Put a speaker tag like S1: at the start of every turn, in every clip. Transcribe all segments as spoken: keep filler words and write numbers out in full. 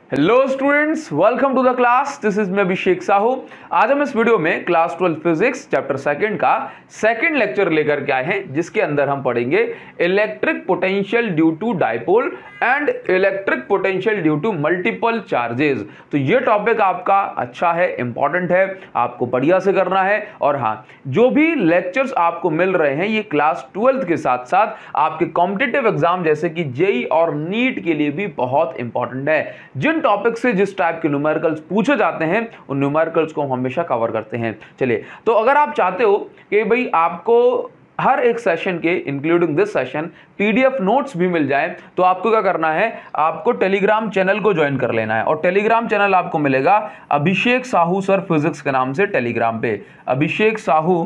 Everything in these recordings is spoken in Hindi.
S1: Hello students, welcome to the class. This is मैं अभिषेक साहू। आज हम इस वीडियो में class twelve physics chapter second का सेकंड लेक्चर लेकर के आए हैं, जिसके अंदर हम पढ़ेंगे electric potential due to dipole and electric potential due to multiple charges. तो ये टॉपिक आपका अच्छा है, इंपॉर्टेंट है, आपको बढ़िया से करना है। और हाँ, जो भी लेक्चर्स आपको मिल रहे हैं ये क्लास ट्वेल्थ के साथ साथ आपके कॉम्पिटिटिव एग्जाम जैसे कि जेई और नीट के लिए भी बहुत इंपॉर्टेंट है। जिन टॉपिक से जिस टाइप के न्यूमेरिकल्स पूछे जाते हैं उन न्यूमेरिकल्स को हम हमेशा कवर करते हैं। चलिए, तो अगर आप चाहते हो कि भाई आपको हर एक सेशन के including this session PDF notes भी मिल जाए, तो आपको क्या करना है, आपको टेलीग्राम चैनल को ज्वाइन कर लेना है। और टेलीग्राम चैनल आपको मिलेगा अभिषेक साहू सर फिजिक्स के नाम से टेलीग्राम पे, अभिषेक साहू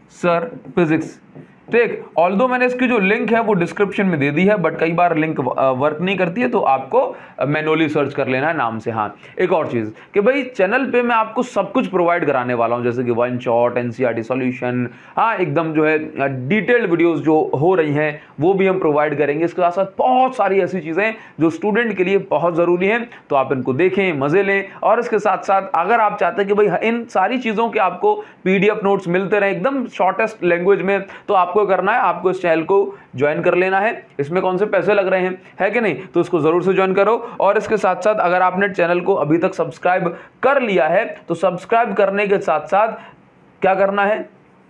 S1: सर फिजिक्स। ठीक, ऑल्दो मैंने इसकी जो लिंक है वो डिस्क्रिप्शन में दे दी है, बट कई बार लिंक वर्क नहीं करती है, तो आपको मैनुअली सर्च कर लेना है नाम से। हाँ, एक और चीज़ कि भाई चैनल पे मैं आपको सब कुछ प्रोवाइड कराने वाला हूँ, जैसे कि वन शॉट, एनसीईआरटी सॉल्यूशन, हाँ एकदम जो है डिटेल्ड वीडियोस जो हो रही हैं वो भी हम प्रोवाइड करेंगे। इसके साथ साथ बहुत सारी ऐसी चीज़ें जो स्टूडेंट के लिए बहुत ज़रूरी हैं, तो आप इनको देखें, मज़े लें। और इसके साथ साथ अगर आप चाहते हैं कि भाई इन सारी चीज़ों के आपको पीडीएफ नोट्स मिलते रहें एकदम शॉर्टेस्ट लैंग्वेज में, तो आपको करना है, आपको इस चैनल को ज्वाइन कर लेना है। इसमें कौन से पैसे लग रहे हैं, है कि नहीं, तो इसको जरूर से ज्वाइन करो। और इसके साथ साथ अगर आपने चैनल को अभी तक सब्सक्राइब कर लिया है तो सब्सक्राइब करने के साथ साथ क्या करना है,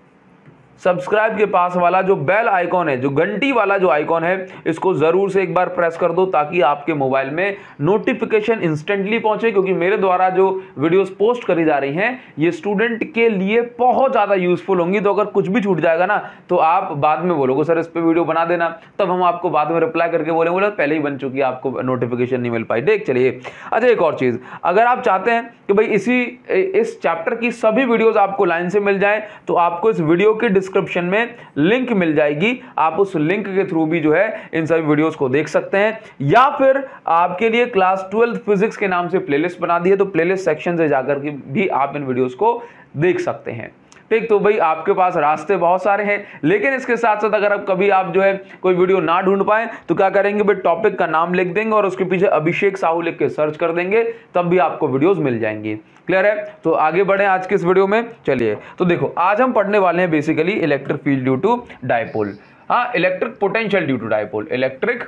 S1: सब्सक्राइब के पास वाला जो बेल आइकॉन है, जो घंटी वाला जो आइकॉन है, इसको जरूर से एक बार प्रेस कर दो ताकि आपके मोबाइल में नोटिफिकेशन इंस्टेंटली पहुंचे। क्योंकि मेरे द्वारा जो वीडियोस पोस्ट करी जा रही हैं ये स्टूडेंट के लिए बहुत ज़्यादा यूजफुल होंगी। तो अगर कुछ भी छूट जाएगा ना तो आप बाद में बोलोगे सर इस पर वीडियो बना देना, तब हम आपको बाद में रिप्लाई करके बोलेंगे बोले पहले ही बन चुकी है, आपको नोटिफिकेशन नहीं मिल पाई। देख चलिए, अच्छा एक और चीज़, अगर आप चाहते हैं कि भाई इसी इस चैप्टर की सभी वीडियोज़ आपको लाइन से मिल जाए तो आपको इस वीडियो के डिस्क्रिप्शन में लिंक मिल जाएगी। आप उस लिंक के थ्रू भी जो है इन सभी वीडियोस को देख सकते हैं, या फिर आपके लिए क्लास ट्वेल्थ फिजिक्स के नाम से प्लेलिस्ट बना दी है, तो प्लेलिस्ट सेक्शन से जाकर के भी आप इन वीडियोस को देख सकते हैं। ठीक, तो भाई आपके पास रास्ते बहुत सारे हैं, लेकिन इसके साथ साथ अगर आप कभी आप जो है कोई वीडियो ना ढूंढ पाए तो क्या करेंगे, भाई टॉपिक का नाम लिख देंगे और उसके पीछे अभिषेक साहू लिख के सर्च कर देंगे, तब भी आपको वीडियोस मिल जाएंगी। क्लियर है? तो आगे बढ़े आज के इस वीडियो में। चलिए, तो देखो आज हम पढ़ने वाले हैं basically electric field due to dipole. हाँ, electric potential due to dipole, electric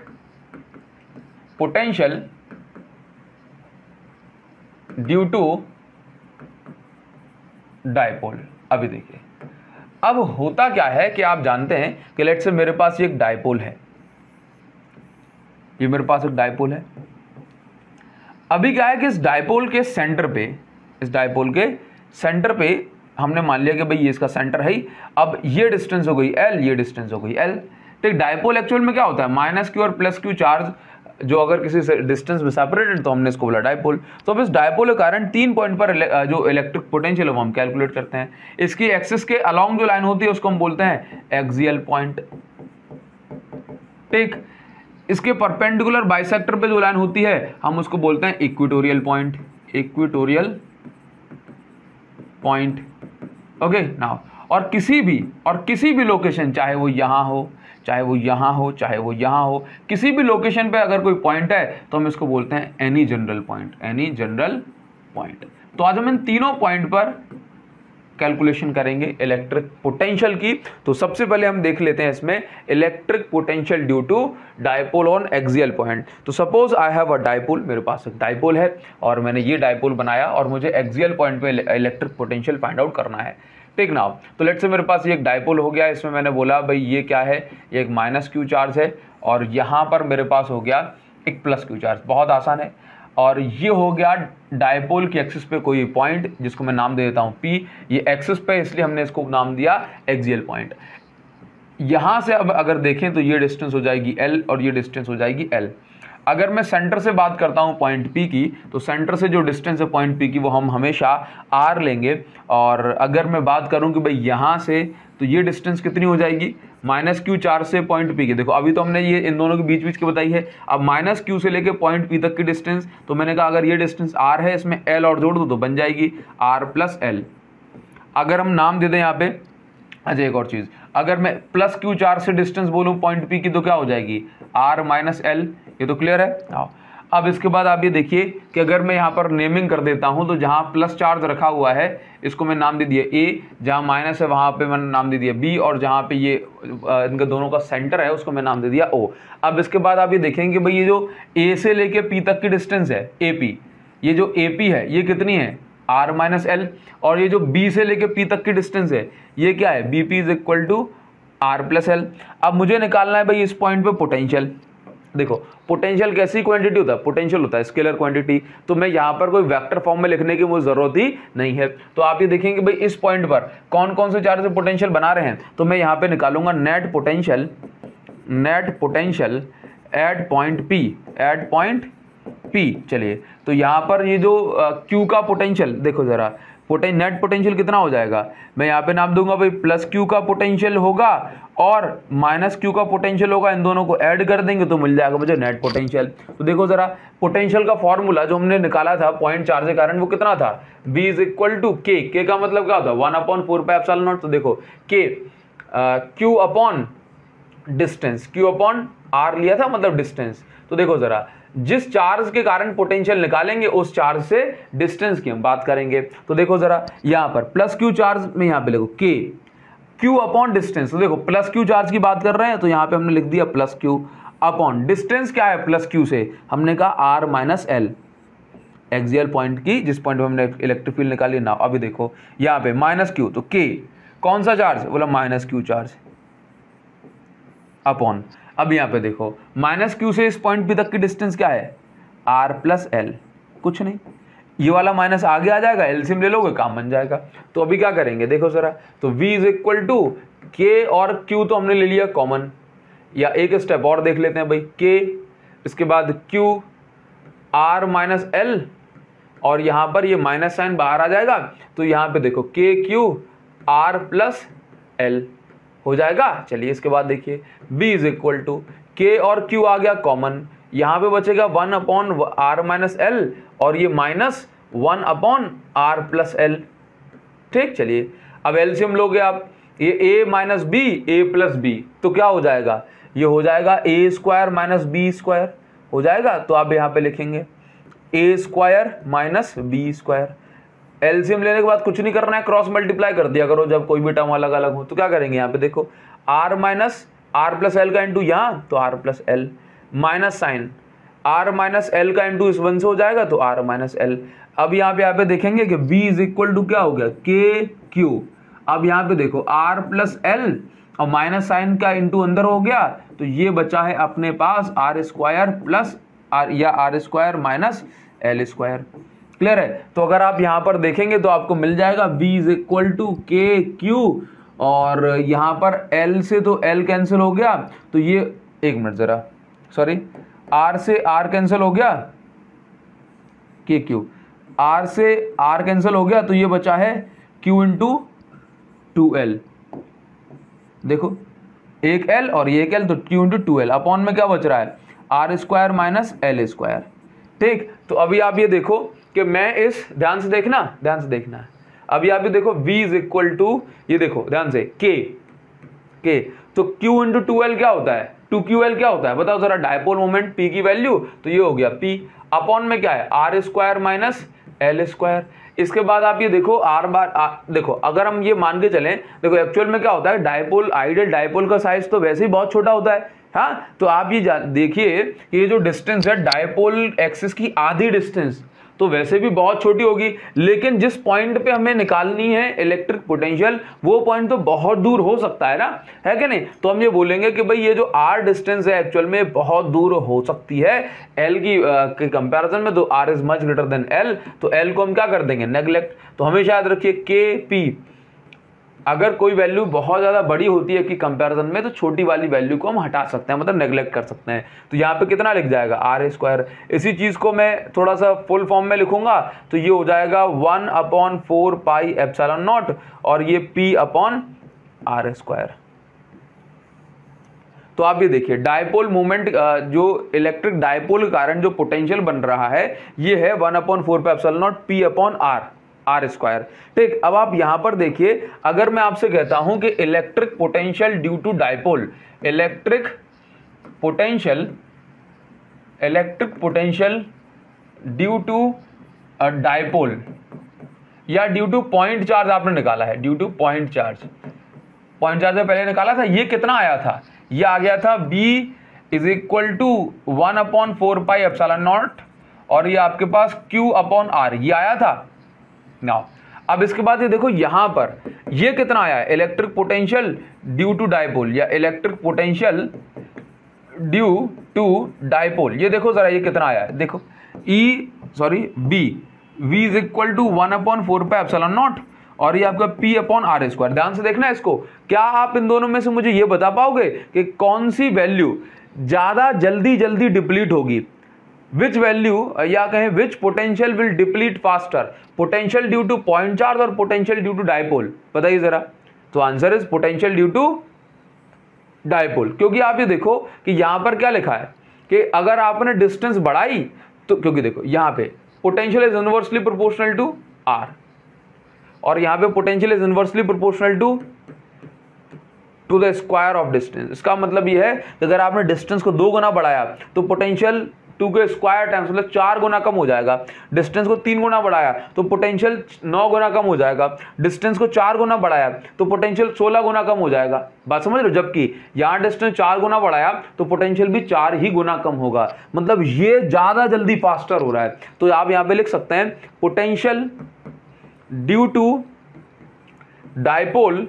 S1: potential due to dipole. अभी देखिए, अब होता क्या है कि आप जानते हैं कि लेट्स से मेरे पास एक डाइपोल है, ये मेरे पास एक डाइपोल है। अभी क्या है कि इस डाइपोल के सेंटर पे, इस डाइपोल के सेंटर पे हमने मान लिया कि भाई ये इसका सेंटर है ही। अब ये डिस्टेंस हो गई एल, ये डिस्टेंस हो गई एल। तो डाइपोल एक्चुअल में क्या होता है, माइनस क्यू और प्लस क्यू चार्ज जो अगर किसी डिस्टेंस में सेपरेटेड तो हमने इसको बोला डाइपोल। तो अब इस डाइपोल के कारण तीन पॉइंट पर जो इलेक्ट्रिक पोटेंशियल है वो हम कैलकुलेट करते हैं। इसकी एक्सिस के अलोंग जो लाइन होती है उसको हम बोलते हैं एक्सियल पॉइंट। ठीक, इसके परपेंडिकुलर बाइसेक्टर पे जो लाइन होती है हम उसको बोलते हैं equatorial point, equatorial point. Okay now, और किसी भी और किसी भी लोकेशन, चाहे वो यहाँ हो, चाहे वो यहाँ हो, चाहे वो यहाँ हो, किसी भी लोकेशन पे अगर कोई पॉइंट है तो हम इसको बोलते हैं any general point, any general point. तो आज हम इन तीनों पॉइंट पर कैलकुलेशन करेंगे इलेक्ट्रिक पोटेंशियल की। तो सबसे पहले हम देख लेते हैं इसमें electric potential due to dipole on axial point. तो suppose I have a dipole, मेरे पास एक डाइपोल है और मैंने ये डाइपोल बनाया और मुझे एक्सियल पॉइंट पे इलेक्ट्रिक पोटेंशियल फाइंड आउट करना है। ठीक नाउ, तो लेट्स से मेरे पास ये एक डाइपोल हो गया, इसमें मैंने बोला भाई ये क्या है, ये एक माइनस क्यू चार्ज है और यहाँ पर मेरे पास हो गया एक प्लस क्यू चार्ज। बहुत आसान है। और ये हो गया डाइपोल की एक्सिस पे कोई पॉइंट जिसको मैं नाम दे देता हूँ पी। ये एक्सिस पे इसलिए हमने इसको नाम दिया एक्सियल पॉइंट। यहाँ से अब अगर देखें तो ये डिस्टेंस हो जाएगी एल और ये डिस्टेंस हो जाएगी एल। अगर मैं सेंटर से बात करता हूँ पॉइंट पी की, तो सेंटर से जो डिस्टेंस है पॉइंट पी की वो हम हमेशा आर लेंगे। और अगर मैं बात करूँ कि भाई यहाँ से, तो ये डिस्टेंस कितनी हो जाएगी, माइनस क्यू चार से पॉइंट पी की। देखो अभी तो हमने ये इन दोनों के बीच बीच की बताई है। अब माइनस क्यू से लेके पॉइंट पी तक की डिस्टेंस, तो मैंने कहा अगर ये डिस्टेंस आर है, इसमें एल और जोड़ दो तो बन जाएगी आर प्लस एल। अगर हम नाम दे दें यहाँ पे, अच्छा एक और चीज़, अगर मैं प्लस क्यू चार से डिस्टेंस बोलूँ पॉइंट पी की तो क्या हो जाएगी, आर माइनस एल। ये तो क्लियर है। हाँ, अब इसके बाद आप ये देखिए कि अगर मैं यहाँ पर नेमिंग कर देता हूँ तो जहाँ प्लस चार्ज रखा हुआ है इसको मैं नाम दे दिया ए, जहाँ माइनस है वहाँ पे मैंने नाम दे दिया बी, और जहाँ पे ये इनका दोनों का सेंटर है उसको मैं नाम दे दिया ओ। अब इसके बाद आप ये देखेंगे भाई ये जो ए से लेके पी तक की डिस्टेंस है ए पी, ये जो ए पी है ये कितनी है आर माइनस एल, और ये जो बी से लेके पी तक की डिस्टेंस है ये क्या है B P is equal to R plus L. अब मुझे निकालना है भाई इस पॉइंट पे पोटेंशियल। देखो पोटेंशियल कैसी क्वांटिटी होता है, पोटेंशियल होता है स्केलर क्वांटिटी, तो मैं यहाँ पर कोई वेक्टर फॉर्म में लिखने की मुझे जरूरत ही नहीं है। तो आप ये देखेंगे भाई इस पॉइंट पर कौन कौन से चार्ज से पोटेंशियल बना रहे हैं, तो मैं यहाँ पे निकालूंगा net potential, net potential at point P, at point P. चलिए तो यहाँ पर ये जो क्यू का पोटेंशियल देखो जरा, पोटें नेट पोटेंशियल कितना हो जाएगा, मैं यहाँ पे नाम दूंगा भाई प्लस क्यू का पोटेंशियल होगा और माइनस क्यू का पोटेंशियल होगा, इन दोनों को ऐड कर देंगे तो मिल जाएगा मुझे नेट पोटेंशियल। तो देखो जरा पोटेंशियल का फॉर्मूला जो हमने निकाला था पॉइंट चार्ज के कारण वो कितना था, बी इज इक्वल टू के, के का मतलब क्या होता है one upon four pi epsilon naught. तो देखो K Q upon distance, Q upon R लिया था मतलब डिस्टेंस। तो देखो जरा जिस चार्ज के कारण पोटेंशियल निकालेंगे उस चार्ज से डिस्टेंस की हम बात करेंगे। तो देखो जरा यहाँ पर प्लस क्यू चार्ज में यहाँ पे देखो के क्यू अपॉन डिस्टेंस, तो देखो प्लस क्यू चार्ज की बात कर रहे हैं तो यहाँ पे हमने लिख दिया प्लस क्यू अपॉन डिस्टेंस क्या है प्लस क्यू से, हमने कहा R minus L, axial point की जिस पॉइंट पे हमने इलेक्ट्रिक फील्ड निकाली ना। अभी देखो यहाँ पे माइनस क्यू, तो के कौन सा चार्ज बोला माइनस क्यू चार्ज अपॉन, अब यहाँ पे देखो माइनस क्यू से इस पॉइंट पी तक की डिस्टेंस क्या है आर प्लस एल, कुछ नहीं, ये वाला माइनस आगे आ जाएगा, एलसीएम ले लोगे काम बन जाएगा। तो अभी क्या करेंगे देखो जरा, तो v इज इक्वल टू के और q तो हमने ले लिया कॉमन, या एक स्टेप और देख लेते हैं भाई k, इसके बाद q r माइनस एल, और यहाँ पर ये माइनस साइन बाहर आ जाएगा तो यहाँ पे देखो K Q are plus L हो जाएगा। चलिए इसके बाद देखिए v इज इक्वल टू के और q आ गया कॉमन, यहाँ पे बचेगा one upon R minus L और ये minus one upon R plus L. ठीक, चलिए अब एलसीएम लोगे आप, ये a minus B A plus B, तो क्या हो जाएगा ये हो जाएगा A square minus B square हो जाएगा। तो आप यहाँ पे लिखेंगे A square minus B square. LCM लेने के बाद कुछ नहीं करना है, क्रॉस मल्टीप्लाई कर दिया करो जब कोई भी टर्म अलग अलग हो। तो क्या करेंगे यहाँ पे देखो R minus R plus L का इंटू यहाँ, तो R plus L minus sign R minus L का इंटू इस वन से हो जाएगा तो आर माइनस एल। अब यहाँ पे यहाँ पे देखेंगे कि v इज इक्वल टू क्या हो गया के क्यू। अब यहाँ पे देखो r प्लस एल और माइनस साइन का इंटू अंदर हो गया, तो ये बचा है अपने पास आर स्क्वायर प्लस आर या R square minus L square. Clear है। तो अगर आप यहाँ पर देखेंगे तो आपको मिल जाएगा v इज इक्वल टू के क्यू, और यहाँ पर l से तो l कैंसिल हो गया, तो ये एक मिनट ज़रा सॉरी r से r कैंसिल हो गया, के क्यू r से r कैंसिल हो गया, तो ये बचा है q इंटू टू एल। देखो एक l और ये एक l, तो q into two L upon में क्या बच रहा है R square minus L square. ठीक, तो अभी आप ये देखो कि मैं इस ध्यान से देखना ध्यान से देखना है अभी आप ये देखो v इज इक्वल टू, ये देखो ध्यान से k k, तो q इंटू टू एल क्या होता है, टू क्यू एल क्या होता है बताओ जरा, डायपोल मोमेंट p की वैल्यू, तो ये हो गया p अपॉन में क्या है R square minus L square. इसके बाद आप ये देखो आर बार आ, देखो अगर हम ये मान के चलें, देखो एक्चुअल में क्या होता है डायपोल, आइडियल डायपोल का साइज तो वैसे ही बहुत छोटा होता है। हाँ, तो आप ये देखिए कि ये जो डिस्टेंस है डायपोल एक्सिस की आधी डिस्टेंस तो वैसे भी बहुत छोटी होगी, लेकिन जिस पॉइंट पे हमें निकालनी है इलेक्ट्रिक पोटेंशियल वो पॉइंट तो बहुत दूर हो सकता है ना, है कि नहीं। तो हम ये बोलेंगे कि भाई ये जो आर डिस्टेंस है एक्चुअल में बहुत दूर हो सकती है एल की के कंपैरिजन में, तो R is much greater than L, तो एल को हम क्या कर देंगे नेग्लेक्ट। तो हमेशा याद रखिए के पी, अगर कोई वैल्यू बहुत ज़्यादा बड़ी होती है कि कंपैरिजन में, तो छोटी वाली वैल्यू को हम हटा सकते हैं, मतलब नेग्लेक्ट कर सकते हैं। तो यहाँ पे कितना लिख जाएगा आर स्क्वायर। इसी चीज़ को मैं थोड़ा सा फुल फॉर्म में लिखूंगा तो ये हो जाएगा one upon four pi epsilon naught, और ये पी अपॉन आर स्क्वायर। तो आप ये देखिए डायपोल मोमेंट, जो इलेक्ट्रिक डायपोल के कारण जो पोटेंशियल बन रहा है ये है one upon four pi epsilon naught P upon R R square. ठीक, अब आप यहां पर देखिए अगर मैं आपसे कहता हूं कि electric potential due to dipole, electric potential electric potential due to dipole या ड्यू टू पॉइंट चार्ज आपने निकाला है, due to point charge, point charge में पहले निकाला था, ये कितना आया था, ये आ गया था B is equal to one upon four pi epsilon naught, और ये आपके पास Q अपॉन आर, ये आया था नाउ। अब इसके बाद ये देखो यहां पर ये कितना आया है, electric potential due to dipole या electric potential due to dipole, ये देखो जरा ये कितना आया है, देखो E sorry B V is equal to one upon four pi epsilon naught, और ये आपका P अपॉन आर स्क्वायर। ध्यान से देखना है इसको, क्या आप इन दोनों में से मुझे ये बता पाओगे कि कौन सी वैल्यू ज्यादा जल्दी जल्दी डिप्लीट होगी, विच वैल्यू या कहें which potential will deplete faster, potential due to point charge और पोटेंशियल ड्यू टू डाइपोल, बताइए जरा। तो answer is potential due to dipole, क्योंकि आप ये देखो कि यहां पर क्या लिखा है कि अगर आपने डिस्टेंस बढ़ाई तो, क्योंकि देखो यहां पे potential is inversely proportional to R, और यहां पे potential is inversely proportional to to the square of distance. इसका मतलब ये है कि अगर आपने डिस्टेंस को दो गुना बढ़ाया तो पोटेंशियल टू के स्क्वायर टाइम्स मतलब चार गुना कम हो जाएगा, डिस्टेंस को तीन गुना बढ़ाया तो पोटेंशियल नौ गुना कम हो जाएगा, डिस्टेंस को चार गुना बढ़ाया तो पोटेंशियल सोलह गुना कम हो जाएगा, बात समझ रहे हो। जबकि यहाँ डिस्टेंस चार गुना बढ़ाया तो पोटेंशियल भी चार ही गुना कम होगा, मतलब ये ज्यादा जल्दी फास्टर हो रहा है। तो आप यहाँ पे लिख सकते हैं potential due to dipole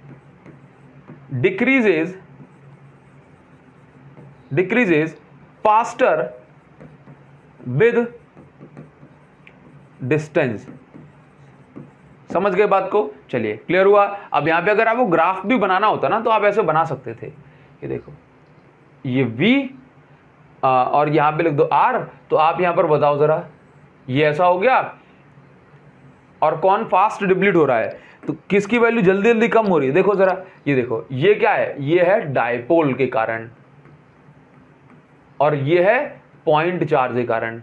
S1: decreases decreases faster with distance. समझ गए बात को, चलिए क्लियर हुआ। अब यहां पे अगर आपको ग्राफ भी बनाना होता ना तो आप ऐसे बना सकते थे, ये देखो ये V आ, और यहां पे लिख दो R, तो आप यहां पर बताओ जरा ये ऐसा हो गया, और कौन फास्ट डिप्लीट हो रहा है, तो किसकी वैल्यू जल्दी जल्दी कम हो रही है, देखो जरा ये देखो ये क्या है, ये है डाइपोल के कारण, और ये है पॉइंट चार्ज के कारण,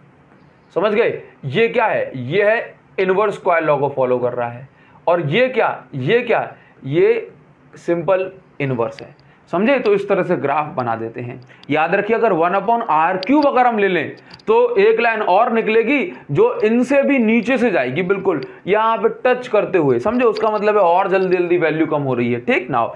S1: समझ गए। ये क्या है, ये है इनवर्स कॉइल लॉ को फॉलो कर रहा है, और ये क्या ये क्या ये सिंपल इनवर्स है, समझे। तो इस तरह से ग्राफ बना देते हैं। याद रखिए अगर वन अपॉन आर क्यूब अगर हम ले लें तो एक लाइन और निकलेगी जो इनसे भी नीचे से जाएगी, बिल्कुल यहां पे टच करते हुए, समझे। उसका मतलब है और जल्दी जल्दी वैल्यू कम हो रही है, ठीक ना।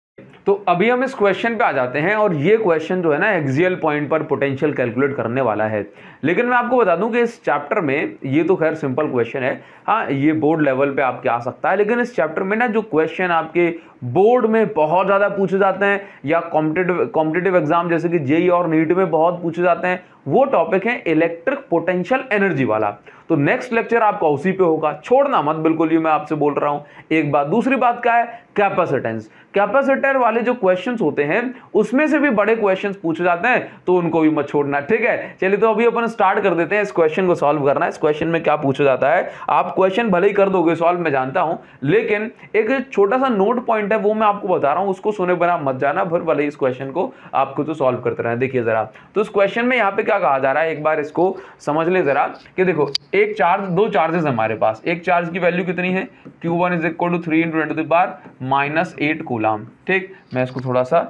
S1: तो अभी हम इस क्वेश्चन पे आ जाते हैं, और ये क्वेश्चन जो है ना एक्सियल पॉइंट पर पोटेंशियल कैलकुलेट करने वाला है। लेकिन मैं आपको बता दूं कि इस चैप्टर में ये तो खैर सिंपल क्वेश्चन है, हाँ ये बोर्ड लेवल पे आपके आ सकता है, लेकिन इस चैप्टर में ना जो क्वेश्चन आपके बोर्ड में बहुत ज़्यादा पूछे जाते हैं या कॉम्पिटिटिव कॉम्पिटिटिव एग्जाम जैसे कि जेई और नीट में बहुत पूछे जाते हैं, वो टॉपिक है इलेक्ट्रिक पोटेंशियल एनर्जी वाला। तो नेक्स्ट लेक्चर आपका उसी पे होगा, छोड़ना मत बिल्कुल, ये मैं आपसे बोल रहा हूं। एक बात, दूसरी बात क्या है, कैपेसिटेंस। कैपेसिटर वाले जो क्वेश्चंस होते हैं उसमें से भी बड़े क्वेश्चंस पूछे जाते हैं, तो उनको भी मत छोड़ना, ठीक है। चलिए तो अभी अपन स्टार्ट कर देते हैं इस क्वेश्चन को सॉल्व करना। इस क्वेश्चन में क्या पूछा जाता है, आप क्वेश्चन भले ही कर दोगे सॉल्व, मैं जानता हूं, लेकिन एक छोटा सा नोट पॉइंट है वो मैं आपको बता रहा हूं, उसको सुने बिना मत जाना, फिर भले इस क्वेश्चन को आपको तो सॉल्व करते रहना। देखिए जरा, तो इस क्वेश्चन में यहाँ पे क्या कहा जा रहा है, एक बार इसको समझ ले जरा कि देखो एक चार्ज, दो चार्जेस हमारे पास, एक चार्ज की वैल्यू कितनी है, Q one is equal to three into ten to the power minus eight coulomb, ठीक। मैं इसको थोड़ा सा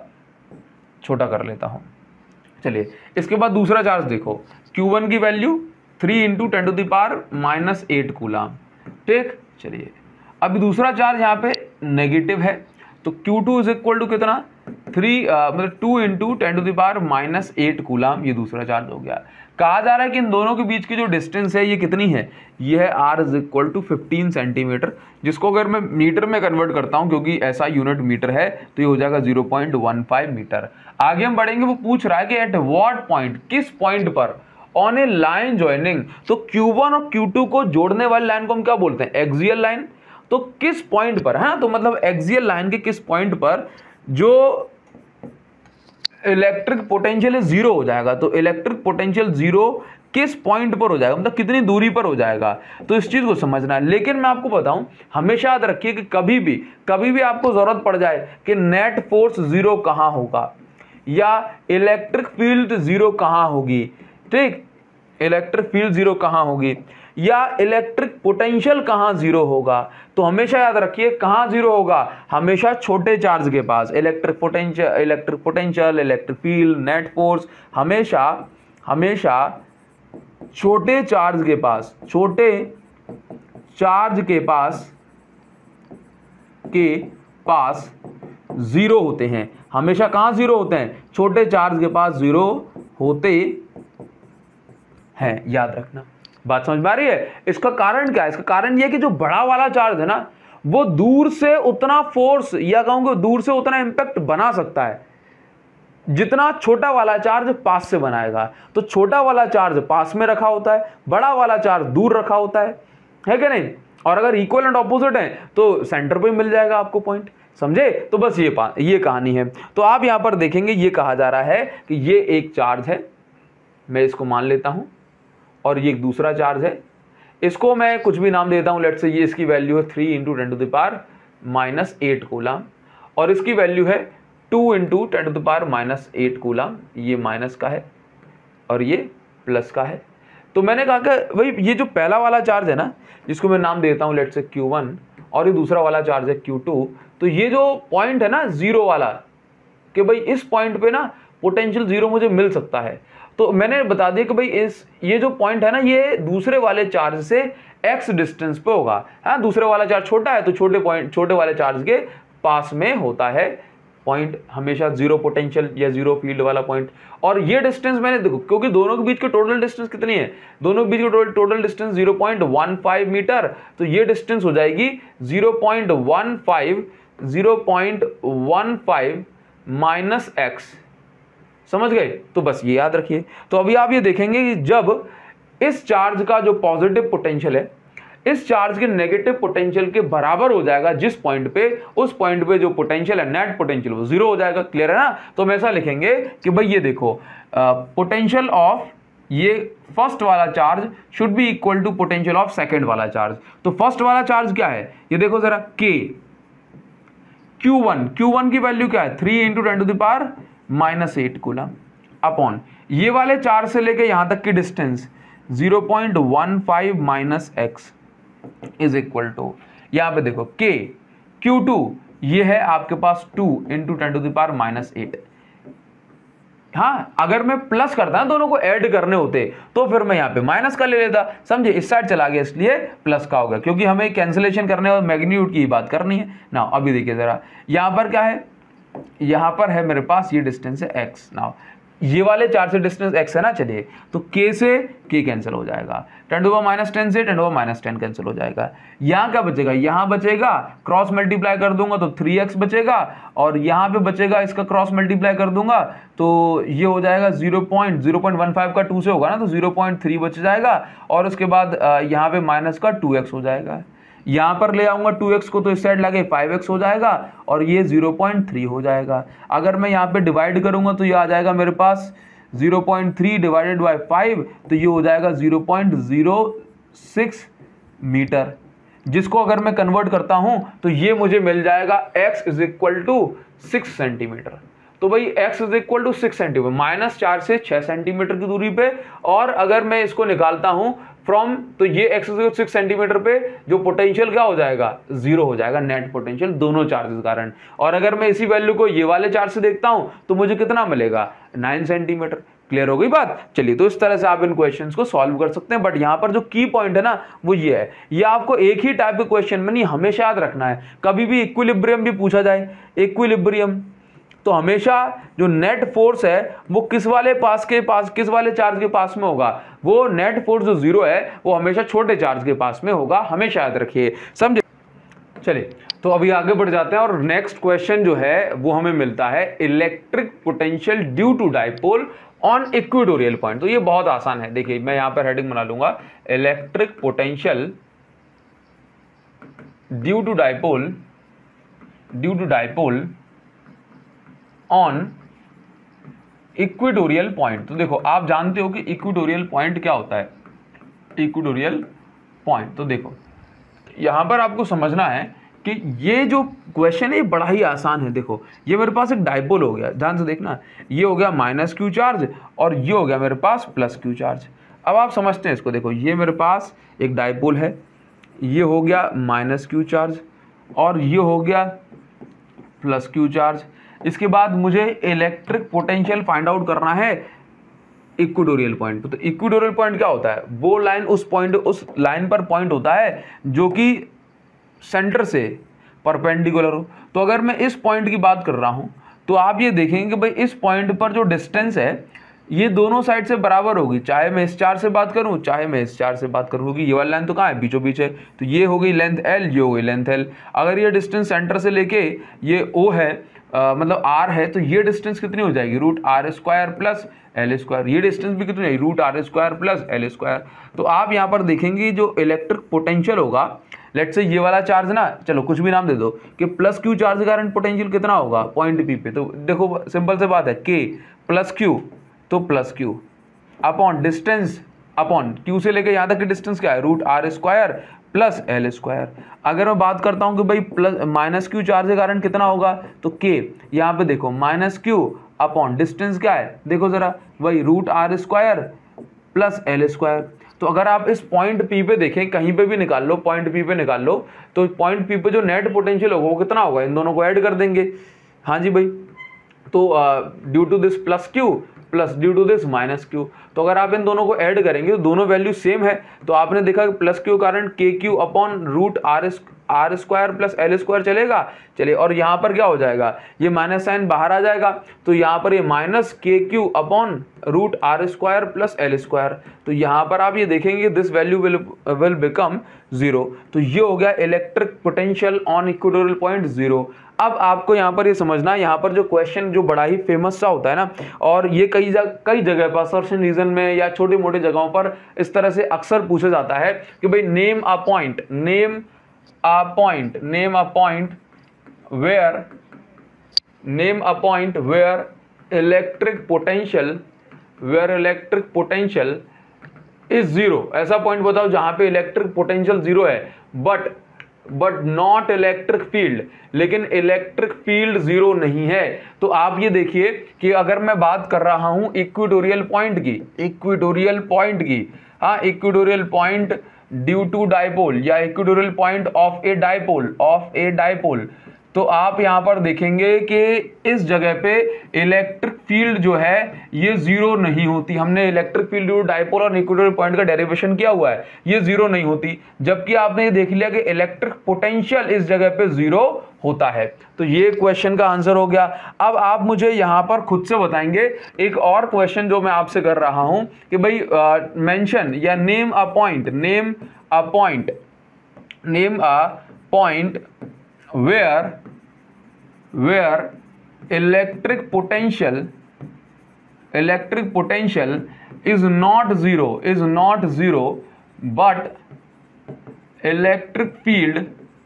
S1: छोटा कर लेता हूं। चलिए इसके बाद दूसरा चार्ज देखो, क्यू वन की value three into ten to the power minus eight coulomb, ठीक। चलिए अब दूसरा चार्ज यहाँ पे नेगेटिव है, तो Q two is equal to कितना, थ्री मतलब two into ten to the power minus eight coulomb, ये दूसरा चार्ज हो गया। कहा जा रहा है कि इन दोनों के बीच की जो डिस्टेंस है ये कितनी है, ये है R is equal to fifteen centimetre, जिसको अगर मैं मीटर में कन्वर्ट करता हूं क्योंकि ऐसा यूनिट मीटर है तो ये हो जाएगा zero point one five metre. आगे हम बढ़ेंगे, वो पूछ रहा है कि एट व्हाट पॉइंट, किस पॉइंट पर ऑन ए लाइन ज्वाइनिंग, तो क्यू वन और क्यू टू को जोड़ने वाली लाइन को हम क्या बोलते हैं, एक्सियल लाइन। तो किस पॉइंट पर है ना, तो मतलब एक्सियल लाइन के किस पॉइंट पर जो इलेक्ट्रिक पोटेंशियल जीरो हो जाएगा, तो इलेक्ट्रिक पोटेंशियल जीरो किस पॉइंट पर हो जाएगा, मतलब कितनी दूरी पर हो जाएगा, तो इस चीज को समझना है। लेकिन मैं आपको बताऊं, हमेशा याद रखिए कि कभी भी कभी भी आपको जरूरत पड़ जाए कि नेट फोर्स जीरो कहां होगा या इलेक्ट्रिक फील्ड जीरो कहां होगी, ठीक, इलेक्ट्रिक फील्ड जीरो कहां होगी या इलेक्ट्रिक पोटेंशियल कहां जीरो होगा, तो हमेशा याद रखिए कहां जीरो होगा, हमेशा छोटे चार्ज के पास। Electric potential electric potential electric field, net force हमेशा हमेशा छोटे चार्ज के पास छोटे चार्ज के पास के पास जीरो होते हैं। हमेशा कहां जीरो होते हैं? छोटे चार्ज के पास जीरो होते हैं, याद रखना। बात समझ में आ रही है? इसका कारण क्या है? इसका कारण यह कि जो बड़ा वाला चार्ज है ना, वो दूर से उतना फोर्स या कहूंगे दूर से उतना इंपैक्ट बना सकता है जितना छोटा वाला चार्ज पास से बनाएगा। तो छोटा वाला चार्ज पास में रखा होता है, बड़ा वाला चार्ज दूर रखा होता है, है कि नहीं? और अगर इक्वल एंड ऑपोजिट है तो सेंटर पे मिल जाएगा आपको पॉइंट। समझे? तो बस ये ये कहानी है। तो आप यहां पर देखेंगे ये कहा जा रहा है कि ये एक चार्ज है, मैं इसको मान लेता हूं, और ये एक दूसरा चार्ज है, इसको मैं कुछ भी नाम देता हूं। लेट्स से ये इसकी वैल्यू है three into ten to the power minus eight coulomb, और इसकी वैल्यू है two into ten to the power minus eight coulomb. ये माइनस का है और ये प्लस का है। तो मैंने कहा कि भाई ये जो पहला वाला चार्ज है ना, जिसको मैं नाम देता हूं लेट्स से क्यू वन, और ये दूसरा वाला चार्ज है क्यू टू, तो ये जो पॉइंट है ना जीरो वाला, कि भाई इस पॉइंट पे ना पोटेंशियल जीरो मुझे मिल सकता है। तो मैंने बता दिया कि भाई इस ये जो पॉइंट है ना, ये दूसरे वाले चार्ज से एक्स डिस्टेंस पे होगा। हाँ, दूसरे वाला चार्ज छोटा है तो छोटे पॉइंट छोटे वाले चार्ज के पास में होता है पॉइंट, हमेशा जीरो पोटेंशियल या जीरो फील्ड वाला पॉइंट। और ये डिस्टेंस मैंने देखो, क्योंकि दोनों के बीच के टोटल डिस्टेंस कितनी है, दोनों के बीच की total distance zero point one five metre, तो ये डिस्टेंस हो जाएगी zero point one five zero point one five minus X. समझ गए? तो बस ये याद रखिए। तो अभी आप ये देखेंगे कि जब इस चार्ज का जो पॉजिटिव पोटेंशियल है इस चार्ज के नेगेटिव पोटेंशियल के बराबर हो जाएगा, जिस पॉइंट पे उस पॉइंट पे जो पोटेंशियल है नेट पोटेंशियल वो जीरो हो जाएगा। क्लियर है ना? तो हम ऐसा लिखेंगे कि भाई ये देखो, पोटेंशियल ऑफ ये फर्स्ट वाला charge should be equal to potential of second वाला चार्ज। तो फर्स्ट वाला चार्ज क्या है, ये देखो जरा, K Q one Q one की वैल्यू क्या है, three into ten to the power minus eight coulomb, upon ये वाले चार्ज से लेके यहां तक की distance zero point one five minus X is equal to, यहां पे देखो के क्यू टू ये है आपके पास two into ten to the power minus eight. हाँ, अगर मैं प्लस करता ना, दोनों को ऐड करने होते तो फिर मैं यहाँ पे माइनस का ले लेता। समझे? इस साइड चला गया इसलिए प्लस का होगा, क्योंकि हमें कैंसिलेशन करने और मैग्नीट्यूड की बात करनी है ना। अभी देखिए जरा, यहाँ पर क्या है, यहाँ पर है मेरे पास ये डिस्टेंस है एक्स। नाउ ये वाले चार से डिस्टेंस एक्स है ना, चलिए तो के से के कैंसिल हो जाएगा, ten to power minus ten से ten to power minus ten cancel हो जाएगा। यहाँ क्या बचेगा, यहाँ बचेगा क्रॉस मल्टीप्लाई कर दूंगा तो थ्री एक्स बचेगा, और यहाँ पे बचेगा इसका क्रॉस मल्टीप्लाई कर दूंगा तो ये हो जाएगा zero point zero point one five का टू से होगा ना, तो जीरो पॉइंट थ्री बच जाएगा, और उसके बाद यहाँ पे माइनस का टू एक्स हो जाएगा। यहाँ पर ले आऊंगा टू एक्स को तो इस साइड लगे फाइव एक्स हो जाएगा, और ये जीरो पॉइंट थ्री हो जाएगा। अगर मैं यहाँ पे डिवाइड करूंगा तो ये आ जाएगा मेरे पास zero point three divided by five, तो ये हो जाएगा zero point zero six metre, जिसको अगर मैं कन्वर्ट करता हूं तो ये मुझे मिल जाएगा x is equal to six centimetre. तो भाई x is equal to six centimetre, minus चार से छह सेंटीमीटर की दूरी पे, और अगर मैं इसको निकालता हूं फ्रॉम, तो ये x इज सिक्स सेंटीमीटर पे जो पोटेंशियल क्या हो जाएगा, जीरो हो जाएगा, नेट पोटेंशियल दोनों चार्जेस के कारण। और अगर मैं इसी वैल्यू को ये वाले चार्ज से देखता हूं तो मुझे कितना मिलेगा, नाइन सेंटीमीटर। क्लियर हो गई बात? चलिए, तो इस तरह से आप इन क्वेश्चंस को सॉल्व कर सकते हैं। बट यहाँ पर जो की पॉइंट है ना वो ये है, ये आपको एक ही टाइप के क्वेश्चन में नहीं हमेशा याद रखना है। कभी भी इक्विलिब्रियम भी पूछा जाए, इक्विलिब्रियम, तो हमेशा जो नेट फोर्स है वो किस वाले पास के पास किस वाले चार्ज के पास में होगा, वो नेट फोर्स जो जीरो है वो हमेशा छोटे चार्ज के पास में होगा, हमेशा याद रखिए। समझे? चलिए, तो अभी आगे बढ़ जाते हैं, और नेक्स्ट क्वेश्चन जो है वो हमें मिलता है electric potential due to dipole on equatorial point. तो ये बहुत आसान है, देखिए मैं यहां पर हेडिंग बना लूंगा, electric potential due to dipole due to dipole on equatorial point. तो देखो, आप जानते हो कि इक्वेटोरियल पॉइंट क्या होता है, इक्वेटोरियल पॉइंट। तो देखो यहां पर आपको समझना है कि ये जो क्वेश्चन है ये बड़ा ही आसान है। देखो, ये मेरे पास एक डाइपोल हो गया, ध्यान से देखना, ये हो गया माइनस क्यू चार्ज और ये हो गया मेरे पास प्लस क्यू चार्ज। अब आप समझते हैं इसको, देखो ये मेरे पास एक डाइपोल है, ये हो गया माइनस क्यू चार्ज और ये हो गया प्लस क्यू चार्ज। इसके बाद मुझे इलेक्ट्रिक पोटेंशियल फाइंड आउट करना है इक्वेटोरियल पॉइंट। तो इक्वेटोरियल पॉइंट क्या होता है, वो लाइन उस पॉइंट उस लाइन पर पॉइंट होता है जो कि सेंटर से परपेंडिकुलर हो। तो अगर मैं इस पॉइंट की बात कर रहा हूं तो आप ये देखेंगे कि भाई इस पॉइंट पर जो डिस्टेंस है ये दोनों साइड से बराबर होगी, चाहे मैं इस चार से बात करूं चाहे मैं इस चार से बात करूं, क्योंकि ये वाली लाइन तो कहाँ है, बीचों बीच है। तो ये हो गई लेंथ एल, ये हो गई लेंथ एल। अगर ये डिस्टेंस सेंटर से लेके ये ओ है, आ, मतलब आर है, तो ये डिस्टेंस कितनी हो जाएगी, root R square plus L square. ये डिस्टेंस भी कितनी है, root R square plus L square. तो आप यहाँ पर देखेंगे जो इलेक्ट्रिक पोटेंशियल होगा, लेट्स से ये वाला चार्ज ना, चलो कुछ भी नाम दे दो, कि प्लस क्यू चार्ज के कारण पोटेंशियल कितना होगा पॉइंट पी पे। तो देखो सिंपल से बात है, के प्लस क्यू, तो plus Q upon distance upon Q से लेके यहाँ तक की डिस्टेंस क्या है, root R square plus L square. अगर मैं बात करता हूँ कि भाई प्लस माइनस क्यू चार्ज के कारण कितना होगा, तो के यहाँ पे देखो माइनस क्यू अपॉन डिस्टेंस क्या है, देखो जरा वही root R square plus L square. तो अगर आप इस पॉइंट पी पे देखें, कहीं पे भी निकाल लो, पॉइंट पी पे निकाल लो, तो पॉइंट पी पे जो नेट पोटेंशियल होगा वो कितना होगा, इन दोनों को ऐड कर देंगे। हाँ जी भाई, तो due to this plus Q plus due to this minus Q. तो अगर आप इन दोनों को ऐड करेंगे तो दोनों वैल्यू सेम है। तो आपने देखा कि प्लस क्यू कारण K Q upon root R R square plus L square चलेगा, चलिए। और यहाँ पर क्या हो जाएगा, ये माइनस साइन बाहर आ जाएगा, तो यहाँ पर ये minus K Q upon root R square plus L square. तो यहाँ पर आप ये देखेंगे this value will will become zero. तो ये हो गया electric potential on equatorial point zero. अब आपको यहाँ पर ये समझना, यहाँ पर जो क्वेश्चन जो बड़ा ही फेमस सा होता है ना, और ये कई जगह कई जगह पर सर्च रीजन में या छोटी मोटी जगहों पर इस तरह से अक्सर पूछा जाता है कि भाई name a point, name a point, name a point where name a point where electric potential where electric potential is zero. ऐसा पॉइंट बताओ जहां पे इलेक्ट्रिक पोटेंशियल जीरो है but but not electric field, लेकिन इलेक्ट्रिक फील्ड जीरो नहीं है। तो आप ये देखिए कि अगर मैं बात कर रहा हूं इक्वेटोरियल पॉइंट की, इक्वेटोरियल पॉइंट की, हाँ equatorial point due to dipole या equatorial point of a dipole of a dipole, तो आप यहां पर देखेंगे कि इस जगह पे इलेक्ट्रिक फील्ड जो है ये जीरो नहीं होती। हमने electric field due to dipole और इक्वेटोरियल पॉइंट का डेरिवेशन किया हुआ है, ये जीरो नहीं होती। जबकि आपने ये देख लिया कि इलेक्ट्रिक पोटेंशियल इस जगह पे जीरो होता है। तो ये क्वेश्चन का आंसर हो गया। अब आप मुझे यहां पर खुद से बताएंगे एक और क्वेश्चन जो मैं आपसे कर रहा हूं कि भाई मेंशन या name a point, name a point name a point where where electric potential electric potential is not zero is not zero but electric field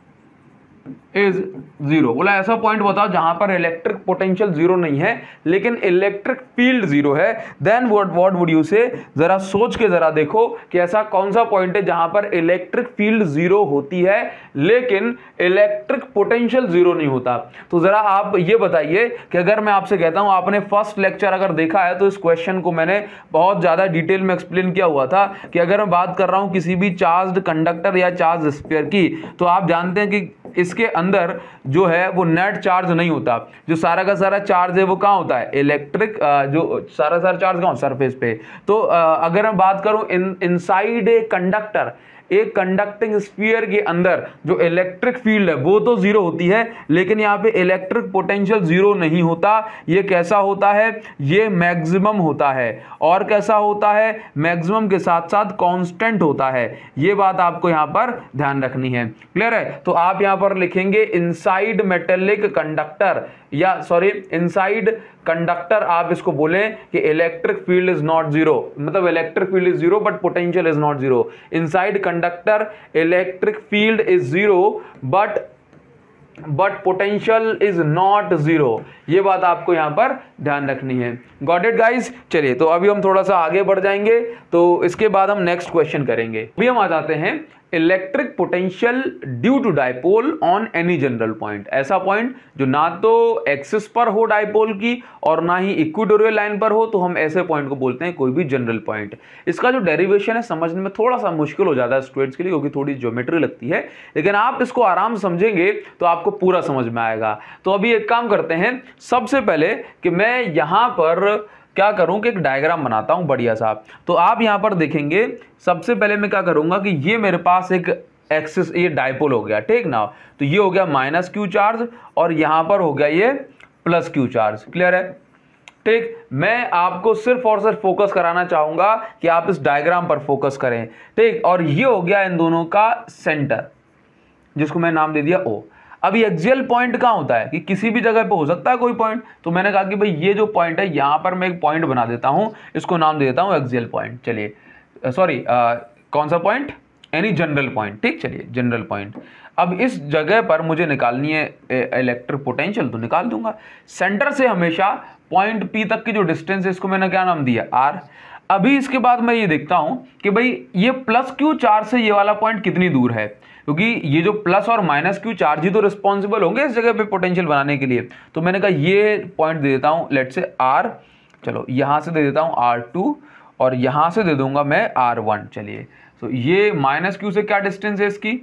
S1: is zero. बोला ऐसा पॉइंट बताओ जहां पर इलेक्ट्रिक पोटेंशियल जीरो नहीं है लेकिन इलेक्ट्रिक फील्ड जीरो है। Then what what would you say, जरा सोच के जरा देखो कि ऐसा कौन सा पॉइंट है जहां पर इलेक्ट्रिक फील्ड जीरो होती है लेकिन इलेक्ट्रिक पोटेंशियल जीरो नहीं होता। तो जरा आप ये बताइए कि अगर मैं आपसे कहता हूं, आपने फर्स्ट लेक्चर अगर देखा है तो इस क्वेश्चन को मैंने बहुत ज्यादा डिटेल में एक्सप्लेन किया हुआ था कि अगर मैं बात कर रहा हूं किसी भी चार्ज्ड कंडक्टर या चार्ज स्फीयर की, तो आप जानते हैं कि इसके अंदर जो है वो नेट चार्ज नहीं होता। जो सारा का सारा चार्ज है वो कहाँ होता है, इलेक्ट्रिक, जो सारा सारा चार्ज कहाँ, सरफेस पे। तो अगर मैं बात करूं इन इनसाइड ए कंडक्टर, एक कंडक्टिंग स्फीयर के अंदर जो इलेक्ट्रिक फील्ड है वो तो जीरो होती है लेकिन यहाँ पे इलेक्ट्रिक पोटेंशियल जीरो नहीं होता। ये कैसा होता है, ये मैक्सिमम होता है। और कैसा होता है, मैक्सिमम के साथ साथ कांस्टेंट होता है। ये बात आपको यहाँ पर ध्यान रखनी है। क्लियर है? तो आप यहाँ पर लिखेंगे इनसाइड मेटेलिक कंडक्टर या सॉरी इनसाइड कंडक्टर, आप इसको बोलें कि electric field is not zero, मतलब electric field is zero but potential is not zero. Inside conductor electric field is zero but but potential is not zero. ये बात आपको यहां पर ध्यान रखनी है। Got it guys? चलिए तो अभी हम थोड़ा सा आगे बढ़ जाएंगे, तो इसके बाद हम नेक्स्ट क्वेश्चन करेंगे। अभी हम आ जाते हैं electric potential due to dipole on any general point. ऐसा पॉइंट जो ना तो एक्सिस पर हो डाइपोल की और ना ही इक्वेटोरियल लाइन पर हो, तो हम ऐसे पॉइंट को बोलते हैं कोई भी जनरल पॉइंट। इसका जो डेरिवेशन है समझने में थोड़ा सा मुश्किल हो जाता है स्टूडेंट्स के लिए क्योंकि थोड़ी ज्योमेट्री लगती है, लेकिन आप इसको आराम समझेंगे तो आपको पूरा समझ में आएगा। तो अभी एक काम करते हैं, सबसे पहले कि मैं यहां पर क्या करूं कि एक डायग्राम बनाता हूं बढ़िया सा। तो आप यहां पर देखेंगे, सबसे पहले मैं क्या करूंगा कि ये मेरे पास एक एक्सिस, ये डायपोल हो गया, ठीक ना। तो ये हो गया माइनस क्यू चार्ज और यहां पर हो गया ये प्लस क्यू चार्ज। क्लियर है? ठीक, मैं आपको सिर्फ और सिर्फ फोकस कराना चाहूंगा कि आप इस डायग्राम पर फोकस करें। ठीक, और ये हो गया इन दोनों का सेंटर, जिसको मैं नाम दे दिया O। अब ये एक्सियल पॉइंट कहां होता है कि किसी भी जगह पे हो सकता है कोई पॉइंट। तो मैंने कहा कि भाई ये जो पॉइंट है यहां पर मैं एक पॉइंट बना देता हूं, इसको नाम दे देता हूं एक्सियल पॉइंट। चलिए सॉरी कौन सा पॉइंट, एनी जनरल पॉइंट। ठीक, चलिए जनरल पॉइंट। अब इस जगह पर मुझे निकालनी है इलेक्ट्रिक पोटेंशियल, तो निकाल दूंगा। सेंटर से हमेशा पॉइंट P तक की जो डिस्टेंस है इसको मैंने क्या नाम दिया, R। अभी इसके बाद मैं ये देखता हूं कि भाई ये प्लस क्यू चार्ज से ये वाला पॉइंट कितनी दूर है, क्योंकि ये जो प्लस और माइनस क्यू चार्ज ही तो रिस्पॉन्सिबल होंगे इस जगह पे पोटेंशियल बनाने के लिए। तो मैंने कहा ये पॉइंट दे देता हूं लेट से R, चलो यहां से दे देता हूं आर टू और यहां से दे दूंगा मैं आर वन। चलिए, तो ये माइनस क्यू से क्या डिस्टेंस है इसकी,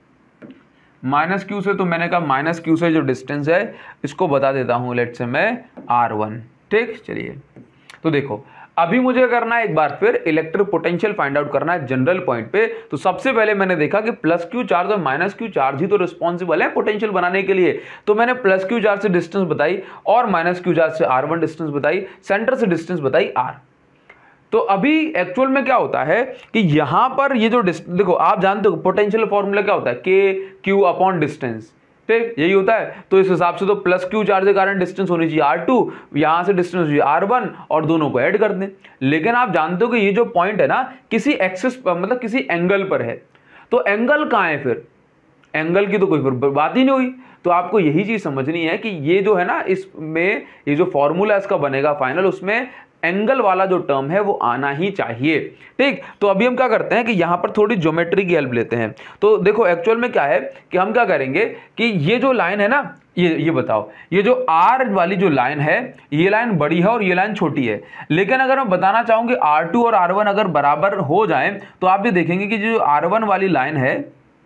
S1: माइनस क्यू से, तो मैंने कहा माइनस क्यू से जो डिस्टेंस है इसको बता देता हूं लेट से मैं आर वन। ठीक, चलिए तो देखो अभी मुझे करना है एक बार फिर इलेक्ट्रिक पोटेंशियल फाइंड आउट करना है जनरल पॉइंट पे। तो सबसे पहले मैंने देखा कि प्लस क्यू चार्ज और माइनस क्यू चार्ज ही तो रिस्पॉन्सिबल है पोटेंशियल बनाने के लिए। तो मैंने प्लस क्यू चार्ज से डिस्टेंस बताई और माइनस क्यू चार्ज से आर वन डिस्टेंस बताई, सेंटर से डिस्टेंस बताई आर। तो अभी एक्चुअल में क्या होता है कि यहां पर ये जो देखो, आप जानते हो पोटेंशियल फॉर्मूला क्या होता है, के क्यू अपॉन डिस्टेंस। ठीक, यही होता है। तो इस हिसाब से तो प्लस क्यू चार्ज के कारण डिस्टेंस होनी चाहिए आर टू, यहां से डिस्टेंस होनी चाहिए आर वन और दोनों को ऐड कर दें। लेकिन आप जानते हो कि ये जो पॉइंट है ना किसी एक्सिस पर, मतलब किसी एंगल पर है। तो एंगल कहां है, फिर एंगल की तो कोई फिर बात ही नहीं हुई। तो आपको यही चीज समझनी है कि ये जो है ना, इसमें ये जो फॉर्मूला इसका बनेगा फाइनल, उसमें एंगल वाला जो टर्म है वो आना ही चाहिए। ठीक, तो अभी हम क्या करते हैं कि यहां पर थोड़ी ज्योमेट्री की हेल्प लेते हैं। तो देखो एक्चुअल में क्या है कि हम क्या करेंगे कि ये जो लाइन है ना, ये ये बताओ, ये जो आर वाली जो लाइन है, ये लाइन बड़ी है और ये लाइन छोटी है। लेकिन अगर मैं बताना चाहूंगी आर टू और आर वन अगर बराबर हो जाए, तो आप ये देखेंगे कि जो आर वन वाली लाइन है,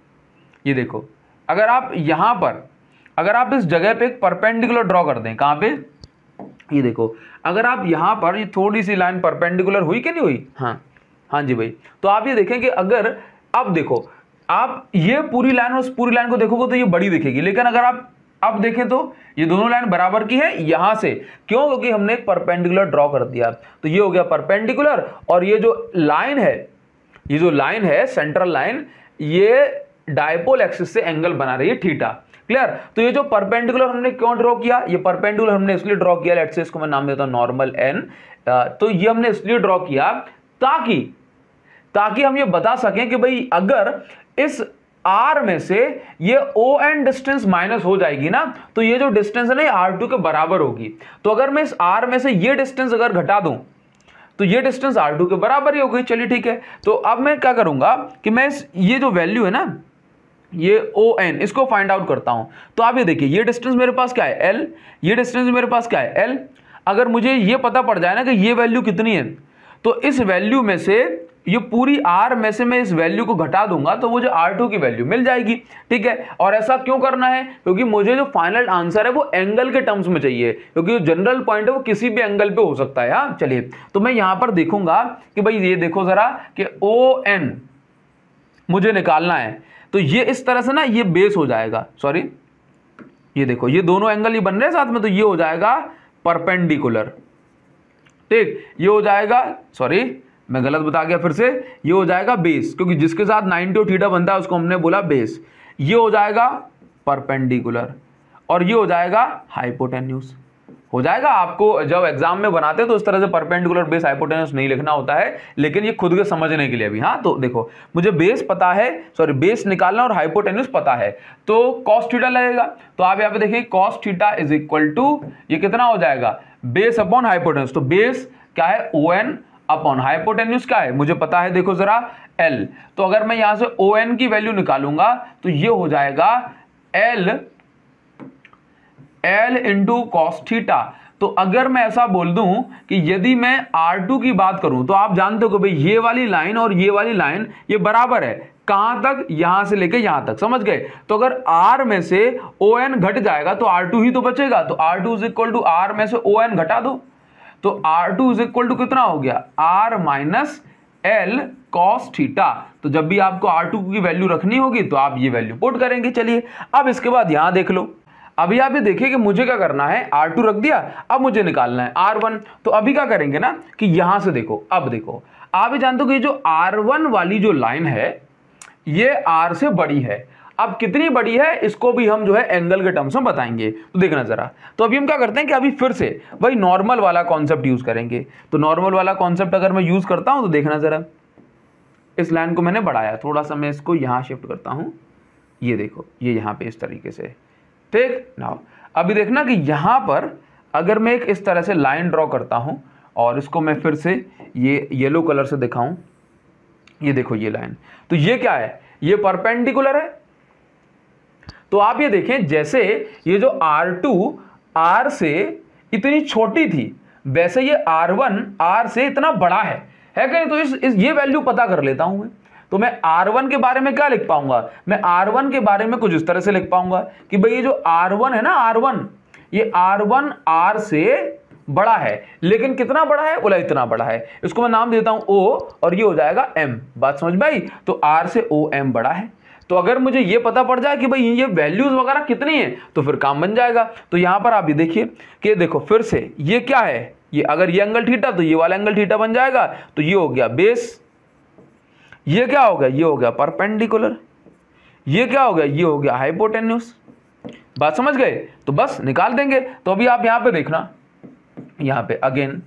S1: ये देखो, अगर आप यहां पर अगर आप इस जगह पे एक परपेंडिकुलर ड्रॉ कर दें, कहां पे, ये देखो, अगर आप यहां पर ये थोड़ी सी लाइन परपेंडिकुलर हुई कि नहीं हुई, हाँ हाँ जी भाई। तो आप ये देखें कि अगर अब देखो, आप ये पूरी लाइन और उस पूरी लाइन को देखोगे तो ये बड़ी दिखेगी, लेकिन अगर आप अब देखें तो ये दोनों लाइन बराबर की है यहां से। क्यों? क्योंकि हमने एक परपेंडिकुलर ड्रॉ कर दिया। तो ये हो गया परपेंडिकुलर, और ये जो लाइन है, ये जो लाइन है सेंट्रल लाइन, ये डायपोल एक्सिस से एंगल बना रही है थीटा। क्लियर? तो ये जो परपेंडिकुलर हमने क्यों ड्रॉ किया, ये परपेंडिकुलर हमने इसलिए ड्रॉ किया, लेट्स से इसको मैं नाम देता हूं नॉर्मल एन। तो ये हमने इसलिए ड्रॉ किया ताकि ताकि हम ये बता सकें कि भाई अगर इस आर में से ये ओ एन डिस्टेंस माइनस हो जाएगी ना, तो ये जो डिस्टेंस है ना ये आर टू के बराबर होगी। तो अगर मैं इस आर में से ये डिस्टेंस अगर घटा दूं तो ये डिस्टेंस आर टू के बराबर ही होगी। चलिए ठीक है, तो अब मैं क्या करूंगा कि मैं इस ये जो वैल्यू है ना, ये ओ एन, इसको फाइंड आउट करता हूं। तो आप ये देखिए, ये डिस्टेंस मेरे पास क्या है एल, ये डिस्टेंस मेरे पास क्या है एल। अगर मुझे ये पता पड़ जाए ना कि ये वैल्यू कितनी है, तो इस वैल्यू में से ये पूरी आर में से मैं इस वैल्यू को घटा दूंगा तो मुझे आर टू की वैल्यू मिल जाएगी। ठीक है, और ऐसा क्यों करना है? क्योंकि मुझे जो फाइनल आंसर है वो एंगल के टर्म्स में चाहिए, क्योंकि जो जनरल पॉइंट है वो किसी भी एंगल पे हो सकता है। हाँ चलिए, तो मैं यहां पर देखूंगा कि भाई ये देखो जरा कि ओ एन मुझे निकालना है। तो ये इस तरह से ना ये बेस हो जाएगा, सॉरी ये देखो, ये दोनों एंगल ये बन रहे हैं साथ में, तो ये हो जाएगा परपेंडिकुलर। ठीक, ये हो जाएगा, सॉरी मैं गलत बता गया फिर से, ये हो जाएगा बेस, क्योंकि जिसके साथ नाइंटी और थीटा बनता है उसको हमने बोला बेस। ये हो जाएगा परपेंडिकुलर और ये हो जाएगा हाइपोटेन्यूज। हो जाएगा, आपको जब एग्जाम में बनाते हैं तो इस तरह से परपेंडिकुलर बेस हाइपोटेन्यूज नहीं लिखना होता है, लेकिन ये खुद के समझने के लिए भी। हाँ तो देखो, मुझे बेस पता है, सॉरी बेस निकालना और हाइपोटेन्यूज पता है, तो कॉस थीटा लगेगा। तो आप यहाँ पे देखिए cos theta is equal to ये कितना हो जाएगा, बेस अपॉन हाइपोटेन्यूज। तो बेस क्या है ओ एन अपॉन हाइपोटेन्यूज क्या है मुझे पता है, देखो जरा एल। तो अगर मैं यहां से ओ एन की वैल्यू निकालूंगा तो ये हो जाएगा L L into cos theta. तो अगर मैं ऐसा बोल दूं कि यदि मैं आर टू की बात करूं, तो आप जानते हो कि भाई ये वाली लाइन और ये वाली लाइन ये बराबर है, कहां तक, यहां से लेके यहां तक, समझ गए। तो अगर R में से O N घट जाएगा तो आर टू ही तो बचेगा, तो R two is equal to R में से O N घटा दो। तो R two is equal to कितना हो गया, R minus L cos theta. तो जब भी आपको आर टू की वैल्यू रखनी होगी तो आप ये वैल्यू पुट करेंगे। चलिए अब इसके बाद यहां देख लो, अभी आप ये देखिए कि मुझे क्या करना है, आर टू रख दिया, अब मुझे निकालना है आर वन। तो अभी क्या करेंगे ना कि यहां से देखो, अब देखो आप ये जानते हो कि जो आर वन वाली जो लाइन है ये आर से बड़ी है। अब कितनी बड़ी है इसको भी हम जो है एंगल के टर्म्स में बताएंगे, तो देखना जरा। तो अभी हम क्या करते हैं कि अभी फिर से भाई नॉर्मल वाला कॉन्सेप्ट यूज करेंगे। तो नॉर्मल वाला कॉन्सेप्ट अगर मैं यूज करता हूं तो देखना जरा, इस लाइन को मैंने बढ़ाया थोड़ा सा, मैं इसको यहां शिफ्ट करता हूं, ये देखो ये यहां पे इस तरीके से, ठीक ना। अभी देखना कि यहां पर अगर मैं एक इस तरह से लाइन ड्रॉ करता हूं और इसको मैं फिर से ये येलो कलर से दिखाऊं, ये देखो ये लाइन, तो ये क्या है, ये परपेंडिकुलर है। तो आप ये देखें जैसे ये जो आर टू आर से इतनी छोटी थी, वैसे ये आर वन आर से इतना बड़ा है, है कहीं। तो इस, इस ये वैल्यू पता कर लेता हूं मैं। तो मैं आर वन के बारे में क्या लिख पाऊंगा, मैं आर वन के बारे में कुछ इस तरह से लिख पाऊंगा कि भाई ये जो आर वन है ना, आर वन, ये आर वन आर से बड़ा है, लेकिन कितना बड़ा है, बोला इतना बड़ा है। इसको मैं नाम देता हूं ओ और ये हो जाएगा एम। बात समझ में आई। तो आर से ओ एम बड़ा है। तो अगर मुझे ये पता पड़ जाए कि भाई ये वैल्यूज वगैरह कितनी है तो फिर काम बन जाएगा। तो यहां पर आप ये देखिए कि देखो फिर से ये क्या है, ये अगर ये एंगल थीटा तो ये वाला एंगल थीटा बन जाएगा। तो ये हो गया बेस, ये क्या हो गया, ये हो गया परपेंडिकुलर, ये क्या हो गया, ये हो गया हाइपोटेन्यूस। बात समझ गए। तो बस निकाल देंगे। तो अभी आप यहां पे देखना, यहां पे अगेन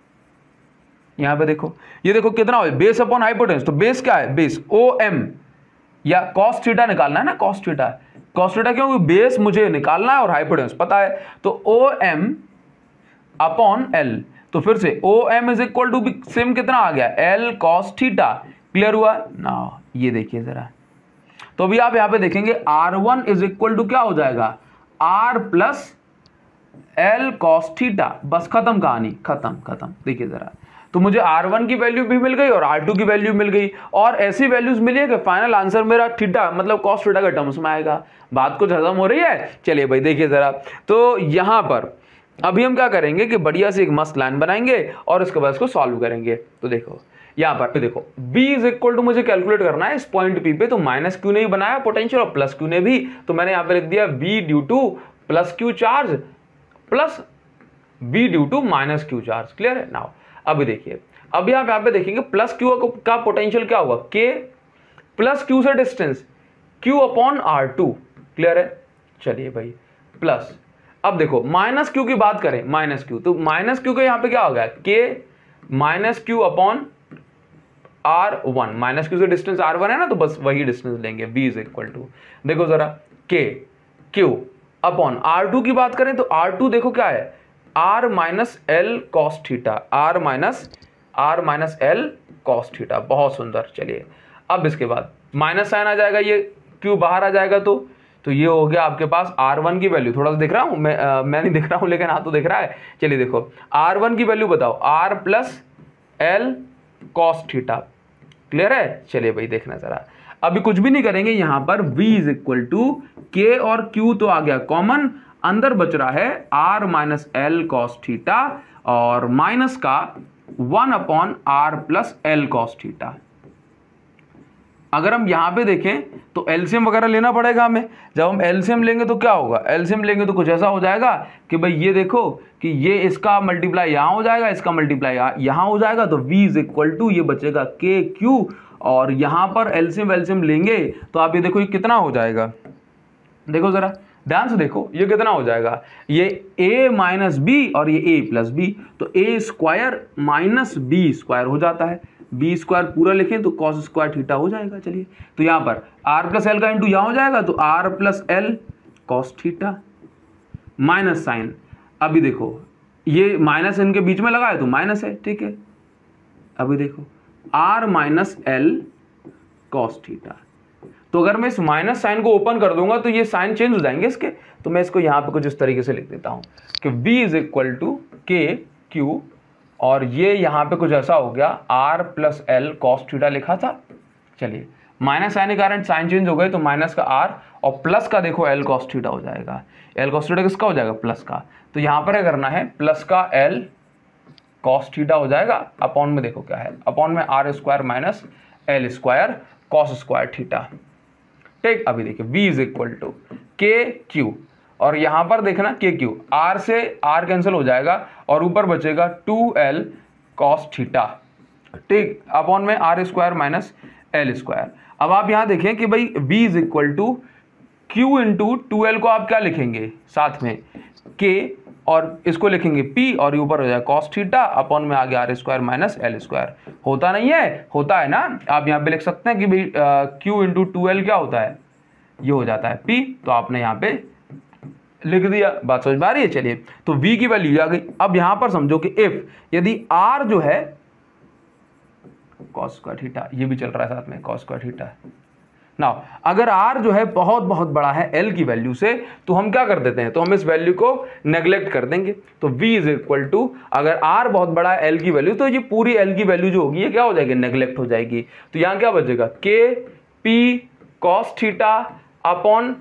S1: यहां पे देखो, ये देखो कितना हो, बेस अपॉन हाइपोटेन्यूस। तो बेस क्या है, बेस ओ एम या कॉस थीटा निकालना है ना, कॉस थीटा। कॉस थीटा क्यों, बेस मुझे निकालना है और हाइपोटेन्यूस पता है। तो ओ एम अपॉन एल। तो फिर से O M is equal to same कितना आ गया, एल कॉस थीटा। क्लियर हुआ ना। ये देखिए जरा, तो अभी आप यहां पे देखेंगे R one is equal to क्या हो जाएगा, R plus L cos theta. बस खत्म कहानी, खत्म खत्म। देखिए जरा, तो मुझे आर वन की वैल्यू भी मिल गई और आर टू की वैल्यू मिल गई, और ऐसी वैल्यूज मिली है कि फाइनल आंसर मेरा थीटा मतलब कॉस थीटा के टर्म्स में आएगा। बात कुछ हजम हो रही है। चलिए भाई देखिए जरा, तो यहां पर अभी हम क्या करेंगे कि बढ़िया से एक मस्त लाइन बनाएंगे और इसके बाद इसको सॉल्व करेंगे। तो देखो यहां पर देखो b इज इक्वल टू मुझे कैलकुलेट करना है इस पॉइंट p पे। तो माइनस क्यू ने ही बनाया पोटेंशियल और प्लस क्यू ने भी, तो मैंने यहां पे लिख दिया b due to plus Q charge plus b due to minus Q charge. Clear है नाउ। अभी देखिए, अभी आप यहां पे देखेंगे प्लस क्यू का पोटेंशियल क्या होगा, k प्लस क्यू से distance q upon R two. Clear है। चलिए भाई प्लस, अब देखो माइनस क्यू की बात करें, माइनस क्यू, तो माइनस क्यू का यहां पे क्या हो गया, k minus Q upon R one. Minus Q से डिस्टेंस आर वन है ना, तो बस वही डिस्टेंस लेंगे। b इज इक्वल टू, देखो जरा, k q upon R two की बात करें तो आर टू देखो क्या है, r minus L cos theta, r minus r minus L cos theta. बहुत सुंदर। चलिए अब इसके बाद माइनस साइन आ जाएगा, ये q बाहर आ जाएगा, तो तो ये हो गया आपके पास आर वन की वैल्यू। थोड़ा सा दिख रहा हूं मैं, आ, मैं नहीं दिख रहा हूं लेकिन हाँ तो दिख रहा है। चलिए देखो आर वन की वैल्यू बताओ, r plus L cos theta. Clear है। चलिए भाई देखना जरा, अभी कुछ भी नहीं करेंगे, यहां पर v इज इक्वल टू के और q तो आ गया कॉमन, अंदर बच रहा है r minus L cos theta और माइनस का one upon R plus L cos theta. अगर हम यहां पे देखें तो एलसीएम वगैरह लेना पड़ेगा हमें। जब हम एलसीएम लेंगे तो क्या होगा, एलसीएम लेंगे तो कुछ ऐसा हो जाएगा कि भाई ये देखो कि ये इसका मल्टीप्लाई यहां हो जाएगा, इसका मल्टीप्लाई यहां हो जाएगा, तो v इज इक्वल टू ये बचेगा के क्यू, और यहां पर एलसीएम एलसीएम लेंगे तो आप ये देखो ये कितना हो जाएगा, देखो जरा ध्यान से देखो ये कितना हो जाएगा, ये a माइनस बी और ये a प्लस बी, तो a square minus B square हो जाता है। बी स्क्वायर पूरा लिखें तो कॉस स्क्वायर थीटा हो जाएगा। चलिए तो यहाँ पर आर प्लस एल का इंटू यहाँ हो जाएगा, तो R plus L cos theta minus sign. अभी देखो ये माइनस इनके बीच में लगा है तो माइनस है, ठीक है। अभी देखो R minus L cos theta, तो अगर मैं इस माइनस साइन को ओपन कर दूंगा तो ये साइन चेंज हो जाएंगे इसके, तो मैं इसको यहाँ पे कुछ इस तरीके से लिख देता हूँ कि v इज इक्वल टू के क्यू, और ये यहाँ पे कुछ ऐसा हो गया r plus L cos theta लिखा था। चलिए माइनस साइन के कारण साइन चेंज हो गए, तो माइनस का r और प्लस का देखो एल कॉस थीटा हो जाएगा। एल कॉस थीटा किसका हो जाएगा, प्लस का। तो यहाँ पर क्या करना है, प्लस का एल कॉस थीटा हो जाएगा, अपॉन में देखो क्या है, अपॉन में R square minus L square cos square theta. ठीक, अभी देखिए v इज इक्वल टू के क्यू, और यहां पर देखना के क्यू, आर से आर कैंसिल हो जाएगा और ऊपर बचेगा टू एल कॉस थीटा। ठीक, अपॉन में R square minus L square. अब आप यहां देखें कि भाई v is equal to Q into two L को आप क्या लिखेंगे साथ में k, और इसको लिखेंगे p, और ऊपर हो जाएगा cos थीटा अपॉन में आ गया R square minus L square. होता नहीं है, होता है ना। आप यहाँ पे लिख सकते हैं कि भाई q इंटू टू एल क्या होता है, ये हो जाता है p, तो आपने यहाँ पे लिख दिया। बात समझ में आ रही है। चलिए, तो v की वैल्यू आ गई। अब यहाँ पर समझो कि इफ यदि r जो है cos स्क्वायर थीटा, ये भी चल रहा है साथ में cos स्क्वायर थीटा। नाउ अगर r जो है बहुत बहुत बड़ा है l की वैल्यू से, तो हम क्या कर देते हैं, तो हम इस वैल्यू को नेग्लेक्ट कर देंगे। तो v इज इक्वल टू, अगर r बहुत बड़ा है l की वैल्यू, तो ये पूरी l की वैल्यू जो होगी ये क्या हो जाएगी, नेग्लेक्ट हो जाएगी। तो यहाँ क्या बचेगा, k p cos theta upon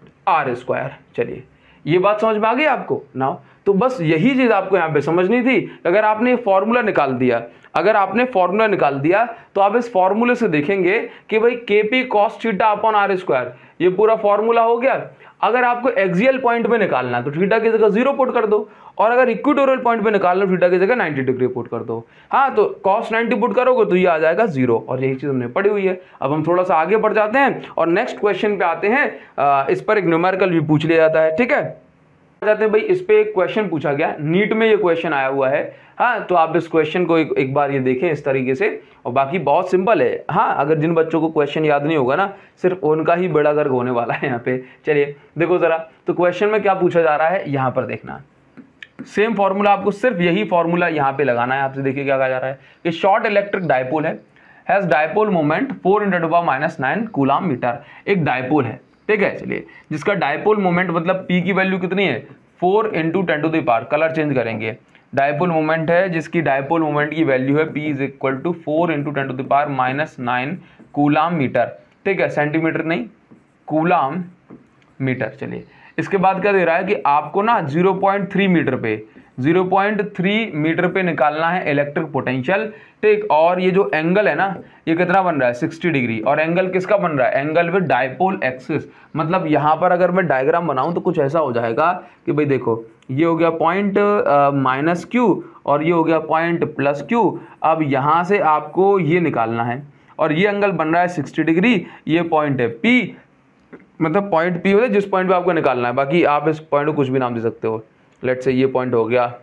S1: R square. चलिए, ये बात समझ में आ गई आपको। नाउ तो बस यही चीज आपको यहाँ पे समझनी थी। अगर आपने फॉर्मूला निकाल दिया अगर आपने फॉर्मूला निकाल दिया तो आप इस फॉर्मूले से देखेंगे कि भाई K P cos theta upon R square, ये पूरा फॉर्मूला हो गया। अगर आपको एक्सियल पॉइंट पे निकालना है तो थीटा की जगह जीरो पुट कर दो, और अगर इक्वेटोरियल पॉइंट पे निकालना थीटा की जगह नाइन्टी डिग्री पुट कर दो। हाँ, तो कॉस नाइन्टी पुट करोगे तो ये आ जाएगा जीरो, और यही चीज हमने पढ़ी हुई है। अब हम थोड़ा सा आगे बढ़ जाते हैं और नेक्स्ट क्वेश्चन पे आते हैं। इस पर एक न्यूमेरिकल भी पूछ लिया जाता है। ठीक है, जाते हैं भाई, इस पे एक क्वेश्चन पूछा गया, नीट में ये क्वेश्चन आया हुआ है। हाँ, तो आप इस क्वेश्चन को एक, एक बार ये देखें इस तरीके से, और बाकी बहुत सिंपल है। हाँ, अगर जिन बच्चों को क्वेश्चन याद नहीं होगा ना, सिर्फ उनका ही बेड़ा गर्क होने वाला है यहाँ पे। चलिए देखो जरा, तो क्वेश्चन में क्या पूछा जा रहा है, यहाँ पर देखना। सेम फॉर्मूला, आपको सिर्फ यही फॉर्मूला यहाँ पे लगाना है। आपसे देखिए क्या कहा जा रहा है कि शॉर्ट इलेक्ट्रिक डायपोल है, has dipole moment four into power minus nine coulomb metre. एक डायपोल है, ठीक है, चलिए, जिसका डायपोल मोमेंट मतलब p की वैल्यू कितनी है, four into ten to the power, colour change करेंगे, डायपोल मोमेंट है जिसकी डायपोल मोमेंट की वैल्यू है p is equal to four into ten to the power minus nine coulomb metre. ठीक है, सेंटीमीटर नहीं, कूलम मीटर। चलिए, इसके बाद क्या दे रहा है कि आपको ना जीरो पॉइंट थ्री मीटर पे जीरो पॉइंट थ्री मीटर पे निकालना है इलेक्ट्रिक पोटेंशियल। ठीक, और ये जो एंगल है ना, ये कितना बन रहा है, सिक्सटी डिग्री, और एंगल किसका बन रहा है, एंगल विद डायपोल एक्सिस। मतलब यहाँ पर अगर मैं डायग्राम बनाऊं तो कुछ ऐसा हो जाएगा कि भाई देखो, ये हो गया पॉइंट माइनस क्यू और ये हो गया पॉइंट प्लस क्यू। अब यहाँ से आपको ये निकालना है, और ये एंगल बन रहा है सिक्सटी डिग्री, ये पॉइंट है पी, मतलब पॉइंट पी होता है जिस पॉइंट पे आपको निकालना है। बाकी आप इस पॉइंट को कुछ भी नाम दे सकते हो। लेट्स से ये पॉइंट हो गया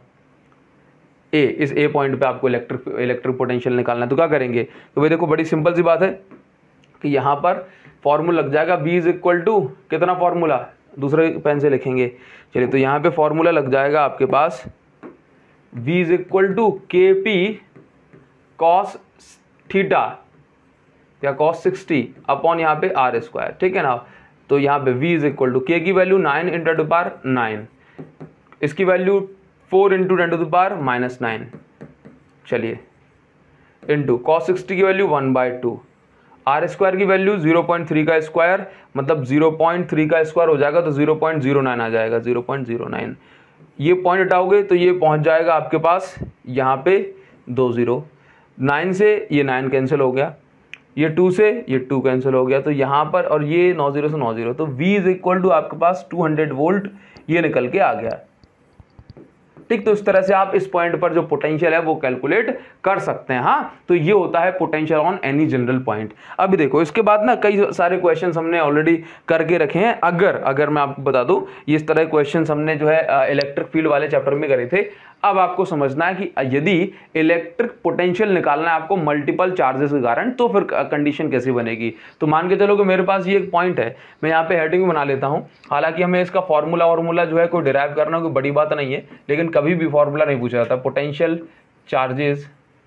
S1: ए, इस ए पॉइंट पे आपको इलेक्ट्रिक इलेक्ट्रिक पोटेंशियल निकालना है। तो क्या करेंगे, तो भाई देखो, बड़ी सिंपल सी बात है कि यहाँ पर फॉर्मूला लग जाएगा v इज इक्वल टू, कितना फॉर्मूला, दूसरे पेन से लिखेंगे। चलिए, तो यहाँ पे फॉर्मूला लग जाएगा आपके पास v is equal to K P cos theta या कॉस सिक्सटी अपॉन यहाँ पे आर स्क्वायर। ठीक है ना, तो यहाँ पे v is equal to K की value nine into to power nine, इसकी value four into ten to the power minus nine. चलिए, इंटू कॉस सिक्सटी की value one by two, R square की वैल्यू जीरो पॉइंट थ्री का स्क्वायर, मतलब जीरो पॉइंट थ्री का स्क्वायर हो जाएगा तो जीरो पॉइंट जीरो नाइन आ जाएगा, जीरो पॉइंट जीरो नाइन। ये पॉइंट हटाओगे तो ये पहुंच जाएगा आपके पास यहाँ पे दो जीरो, नाइन से ये नाइन कैंसिल हो गया, ये टू से ये टू कैंसिल हो गया, तो यहाँ पर, और ये नौ जीरो से नौ जीरो, तो v इज इक्वल टू आपके पास टू हंड्रेड वोल्ट ये निकल के आ गया। ठीक, तो इस तरह से आप इस पॉइंट पर जो पोटेंशियल है वो कैलकुलेट कर सकते हैं। हाँ, तो ये होता है potential on any general point. अभी देखो, इसके बाद ना कई सारे क्वेश्चंस हमने ऑलरेडी करके रखे हैं। अगर अगर मैं आपको बता दूं, ये इस तरह क्वेश्चंस हमने जो है इलेक्ट्रिक फील्ड वाले चैप्टर में करे थे। अब आपको समझना है कि यदि इलेक्ट्रिक पोटेंशियल निकालना है आपको मल्टीपल चार्जेस के कारण, तो फिर कंडीशन कैसी बनेगी। तो मान के चलो कि मेरे पास ये एक पॉइंट है, मैं यहाँ पे हेडिंग बना लेता हूँ। हालांकि हमें इसका फॉर्मूला वार्मूला जो है कोई डिराइव करना कोई बड़ी बात नहीं है, लेकिन कभी भी फॉर्मूला नहीं पूछा जाता। पोटेंशियल चार्जेस,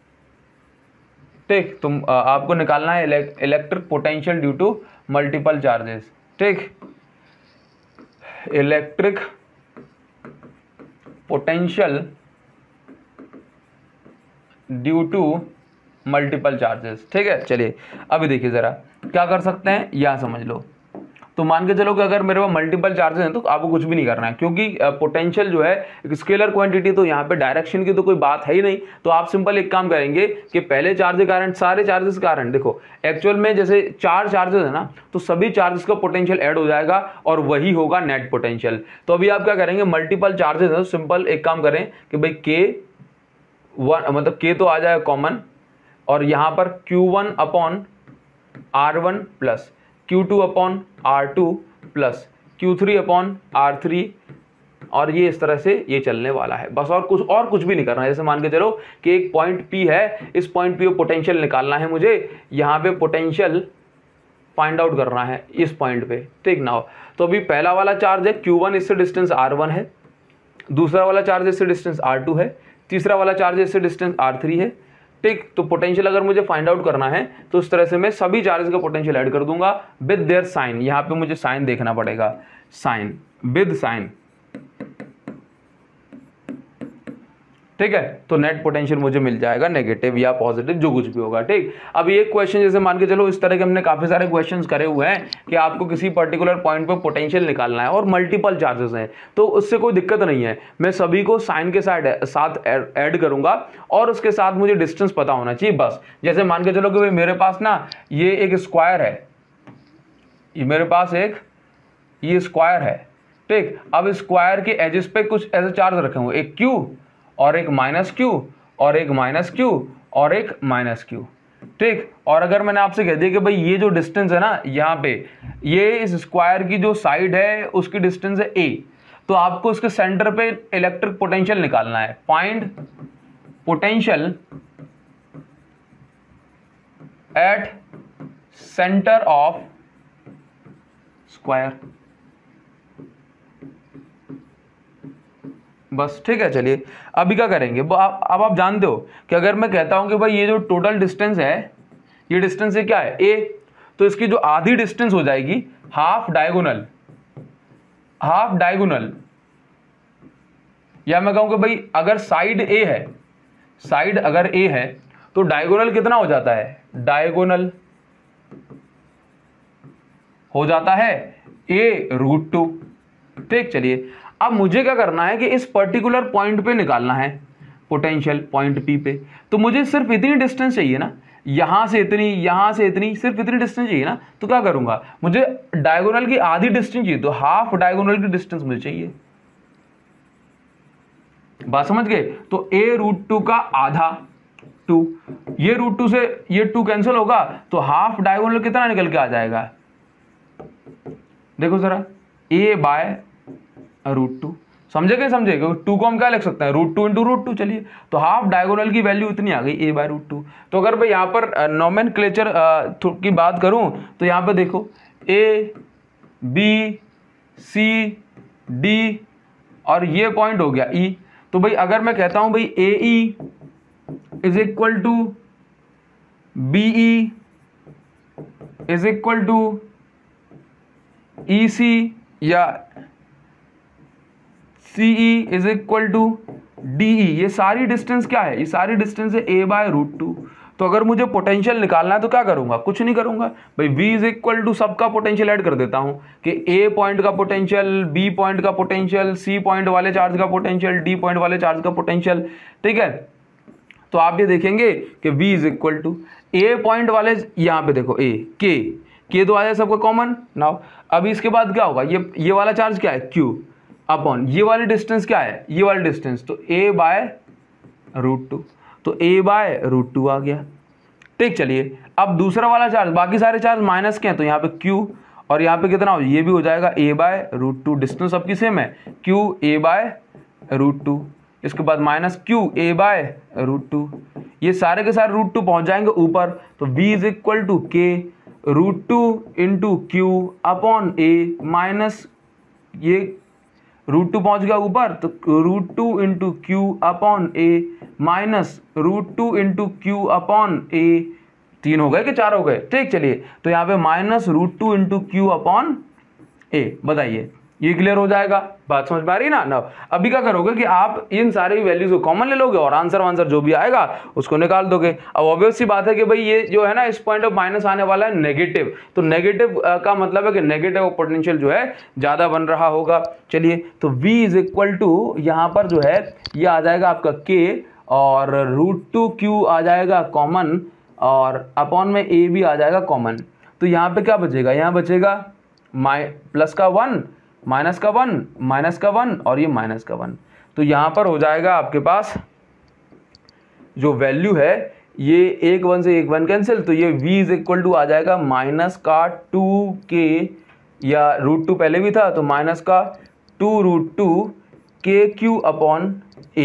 S1: ठीक, तुम आपको निकालना है electric potential due to multiple charges. ठीक, electric potential due to multiple charges. ठीक है, चलिए अभी देखिए जरा क्या कर सकते हैं, यहां समझ लो। तो मान के चलो कि अगर मेरे पास मल्टीपल चार्जेस हैं तो आपको कुछ भी नहीं करना है, क्योंकि पोटेंशियल जो है एक स्केलर क्वांटिटी, तो यहाँ पे डायरेक्शन की तो कोई बात है ही नहीं। तो आप सिंपल एक काम करेंगे कि पहले चार्ज के कारण सारे चार्जेस के कारण, देखो एक्चुअल में जैसे चार चार्जेस है ना, तो सभी चार्जेस का पोटेंशियल ऐड हो जाएगा और वही होगा नेट पोटेंशियल। तो अभी आप क्या करेंगे, मल्टीपल चार्जेस है तो सिंपल एक काम करें कि भाई के वन मतलब के तो आ जाएगा कॉमन, और यहाँ पर Q one upon R one plus Q two upon R two plus Q three upon R three, और ये इस तरह से ये चलने वाला है बस, और कुछ और कुछ भी नहीं करना है। जैसे मान के चलो कि एक पॉइंट P है, इस पॉइंट P पे पोटेंशियल निकालना है मुझे, यहाँ पे पोटेंशियल फाइंड आउट करना है इस पॉइंट पे, ठीक ना हो। तो अभी पहला वाला चार्ज है क्यू वन, इससे डिस्टेंस आर वन है, दूसरा वाला चार्ज इससे डिस्टेंस आर टू है, तीसरा वाला चार्ज इससे डिस्टेंस आर थ्री है, ठीक। तो पोटेंशियल अगर मुझे फाइंड आउट करना है तो उस तरह से मैं सभी चार्जेस का पोटेंशियल ऐड कर दूंगा विद देयर साइन। यहाँ पे मुझे साइन देखना पड़ेगा, साइन विद साइन, ठीक है। तो नेट पोटेंशियल मुझे मिल जाएगा नेगेटिव या पॉजिटिव, जो कुछ भी होगा, ठीक। अब ये क्वेश्चन जैसे मान के चलो इस तरह के हमने काफी सारे क्वेश्चंस करे हुए हैं कि आपको किसी पर्टिकुलर पॉइंट पे पोटेंशियल निकालना है और मल्टीपल चार्जेस हैं, तो उससे कोई दिक्कत नहीं है, मैं सभी को साइन के साथ साथ ऐड करूंगा और उसके साथ मुझे डिस्टेंस पता होना चाहिए बस। जैसे मान के चलो कि भाई मेरे पास ना ये एक स्क्वायर है, ये मेरे पास एक ये स्क्वायर है, ठीक। अब स्क्वायर के एजेस पे कुछ ऐसे चार्ज रखे हुए, एक क्यू और एक माइनस क्यू और एक माइनस क्यू और एक माइनस क्यू, ठीक। और अगर मैंने आपसे कह दिया कि भाई ये जो डिस्टेंस है ना, यहाँ पे ये इस स्क्वायर की जो साइड है उसकी डिस्टेंस है ए, तो आपको उसके सेंटर पे इलेक्ट्रिक पोटेंशियल निकालना है। Find potential at centre of square, बस, ठीक है। चलिए अभी क्या करेंगे, अब आप, आप जानते हो कि अगर मैं कहता हूं कि भाई ये जो टोटल डिस्टेंस है, ये डिस्टेंस है क्या है ए, तो इसकी जो आधी डिस्टेंस हो जाएगी हाफ डायगोनल, हाफ डायगोनल, या मैं कहूं कि भाई अगर साइड ए है, साइड अगर ए है तो डायगोनल कितना हो जाता है, डायगोनल हो जाता है ए रूट टू, ठीक। चलिए अब मुझे क्या करना है कि इस पर्टिकुलर पॉइंट पे निकालना है पोटेंशियल, पॉइंट पी पे, तो मुझे सिर्फ इतनी डिस्टेंस चाहिए ना, यहां से इतनी, यहां से इतनी, सिर्फ इतनी डिस्टेंस चाहिए ना। तो क्या करूंगा, मुझे डायगोनल की आधी डिस्टेंस चाहिए, तो हाफ डायगोनल की डिस्टेंस मुझे चाहिए, बात समझ गए। तो ए रूट टू का आधा टू, ये रूट टू से ये टू कैंसिल होगा, तो हाफ डायगोनल कितना निकल के आ जाएगा, देखो जरा, ए बाय रूट टू, समझे क्या, समझे, क्योंकि टू को हम क्या लिख सकते हैं, root two into root two. चलिए तो हाफ डायगोनल की वैल्यू इतनी आ गई, ए बाय रूट टू। तो अगर मैं यहाँ पर नोमेनक्लेचर की बात करूँ तो यहाँ पे देखो ए बी सी डी और ये पॉइंट हो गया ई, तो भाई अगर मैं कहता हूँ भाई A E is equal to B E is equal to E C या C E is equal to D E, ये सारी डिस्टेंस क्या है, ये सारी डिस्टेंस है ए बाय रूट टू। तो अगर मुझे पोटेंशियल निकालना है तो क्या करूंगा, कुछ नहीं करूंगा भाई, v इज इक्वल टू सबका पोटेंशियल ऐड कर देता हूं कि a पॉइंट का पोटेंशियल, b पॉइंट का पोटेंशियल, c पॉइंट वाले चार्ज का पोटेंशियल, d पॉइंट वाले चार्ज का पोटेंशियल, ठीक है। तो आप ये देखेंगे कि v is equal to a point वाले, यहाँ पे देखो a k k तो आ जाए सबका कॉमन नाउ। अभी इसके बाद क्या होगा, ये ये वाला चार्ज क्या है q अपॉन ये वाली डिस्टेंस क्या है, ये वाली डिस्टेंस, तो a बाय रूट टू, तो a बाय रूट टू आ गया, ठीक। चलिए अब दूसरा वाला चार्ज, बाकी सारे चार्ज माइनस के हैं तो यहाँ पे q और यहाँ पे कितना हो, ये भी हो जाएगा a by root two, distance सबकी सेम है, q a by root two, इसके बाद minus q a by root two, ये सारे के सारे रूट टू पहुंच जाएंगे ऊपर, तो v is equal to k root two into q upon a minus ये रूट टू पहुंच गया ऊपर, तो root two into q upon a minus root two into q upon a, तीन हो गए कि चार हो गए, ठीक। चलिए तो यहाँ पे minus root two into q upon a, बताइए ये क्लियर हो जाएगा, बात समझ में आ रही ना। ना अभी क्या करोगे कि आप इन सारी वैल्यूज को कॉमन ले लोगे और आंसर आंसर जो भी आएगा उसको निकाल दोगे। अब ऑब्वियस सी बात है कि भाई ये जो है ना इस पॉइंट ऑफ माइनस आने वाला है नेगेटिव, तो नेगेटिव का मतलब है कि नेगेटिव पोटेंशियल जो है ज्यादा बन रहा होगा। चलिए तो v इज इक्वल टू यहाँ पर जो है ये आ जाएगा आपका k और रूट टू क्यू आ जाएगा कॉमन और अपॉन में a भी आ जाएगा कॉमन। तो यहाँ पे क्या बचेगा, यहाँ बचेगा माइ प्लस का वन, माइनस का वन, माइनस का वन और ये माइनस का वन। तो यहाँ पर हो जाएगा आपके पास जो वैल्यू है ये एक वन से एक वन कैंसिल, तो ये v इज इक्वल टू आ जाएगा माइनस का टू के या रूट टू पहले भी था तो माइनस का टू रूट टू के क्यू अपॉन ए।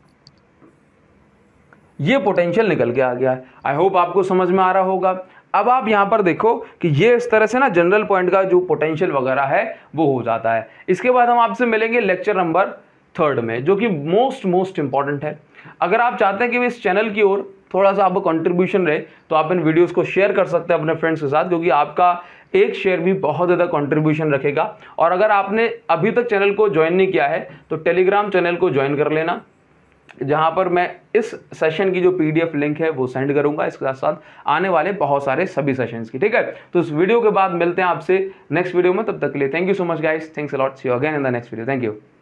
S1: ये पोटेंशियल निकल के आ गया है। आई होप आपको समझ में आ रहा होगा। अब आप यहां पर देखो कि ये इस तरह से ना जनरल पॉइंट का जो पोटेंशियल वगैरह है वो हो जाता है। इसके बाद हम आपसे मिलेंगे लेक्चर नंबर थर्ड में, जो कि मोस्ट मोस्ट इंपॉर्टेंट है। अगर आप चाहते हैं कि इस चैनल की ओर थोड़ा सा आपका कंट्रीब्यूशन रहे तो आप इन वीडियोस को शेयर कर सकते हैं अपने फ्रेंड्स के साथ, क्योंकि आपका एक शेयर भी बहुत ज़्यादा कंट्रीब्यूशन रखेगा। और अगर आपने अभी तक चैनल को ज्वाइन नहीं किया है तो टेलीग्राम चैनल को ज्वाइन कर लेना, जहां पर मैं इस सेशन की जो पीडीएफ लिंक है वो सेंड करूंगा, इसके साथ साथ आने वाले बहुत सारे सभी सेशंस की। ठीक है, तो इस वीडियो के बाद मिलते हैं आपसे नेक्स्ट वीडियो में। तब तक के लिए thank you so much guys, thanks a lot, see you again in the next video, thank you.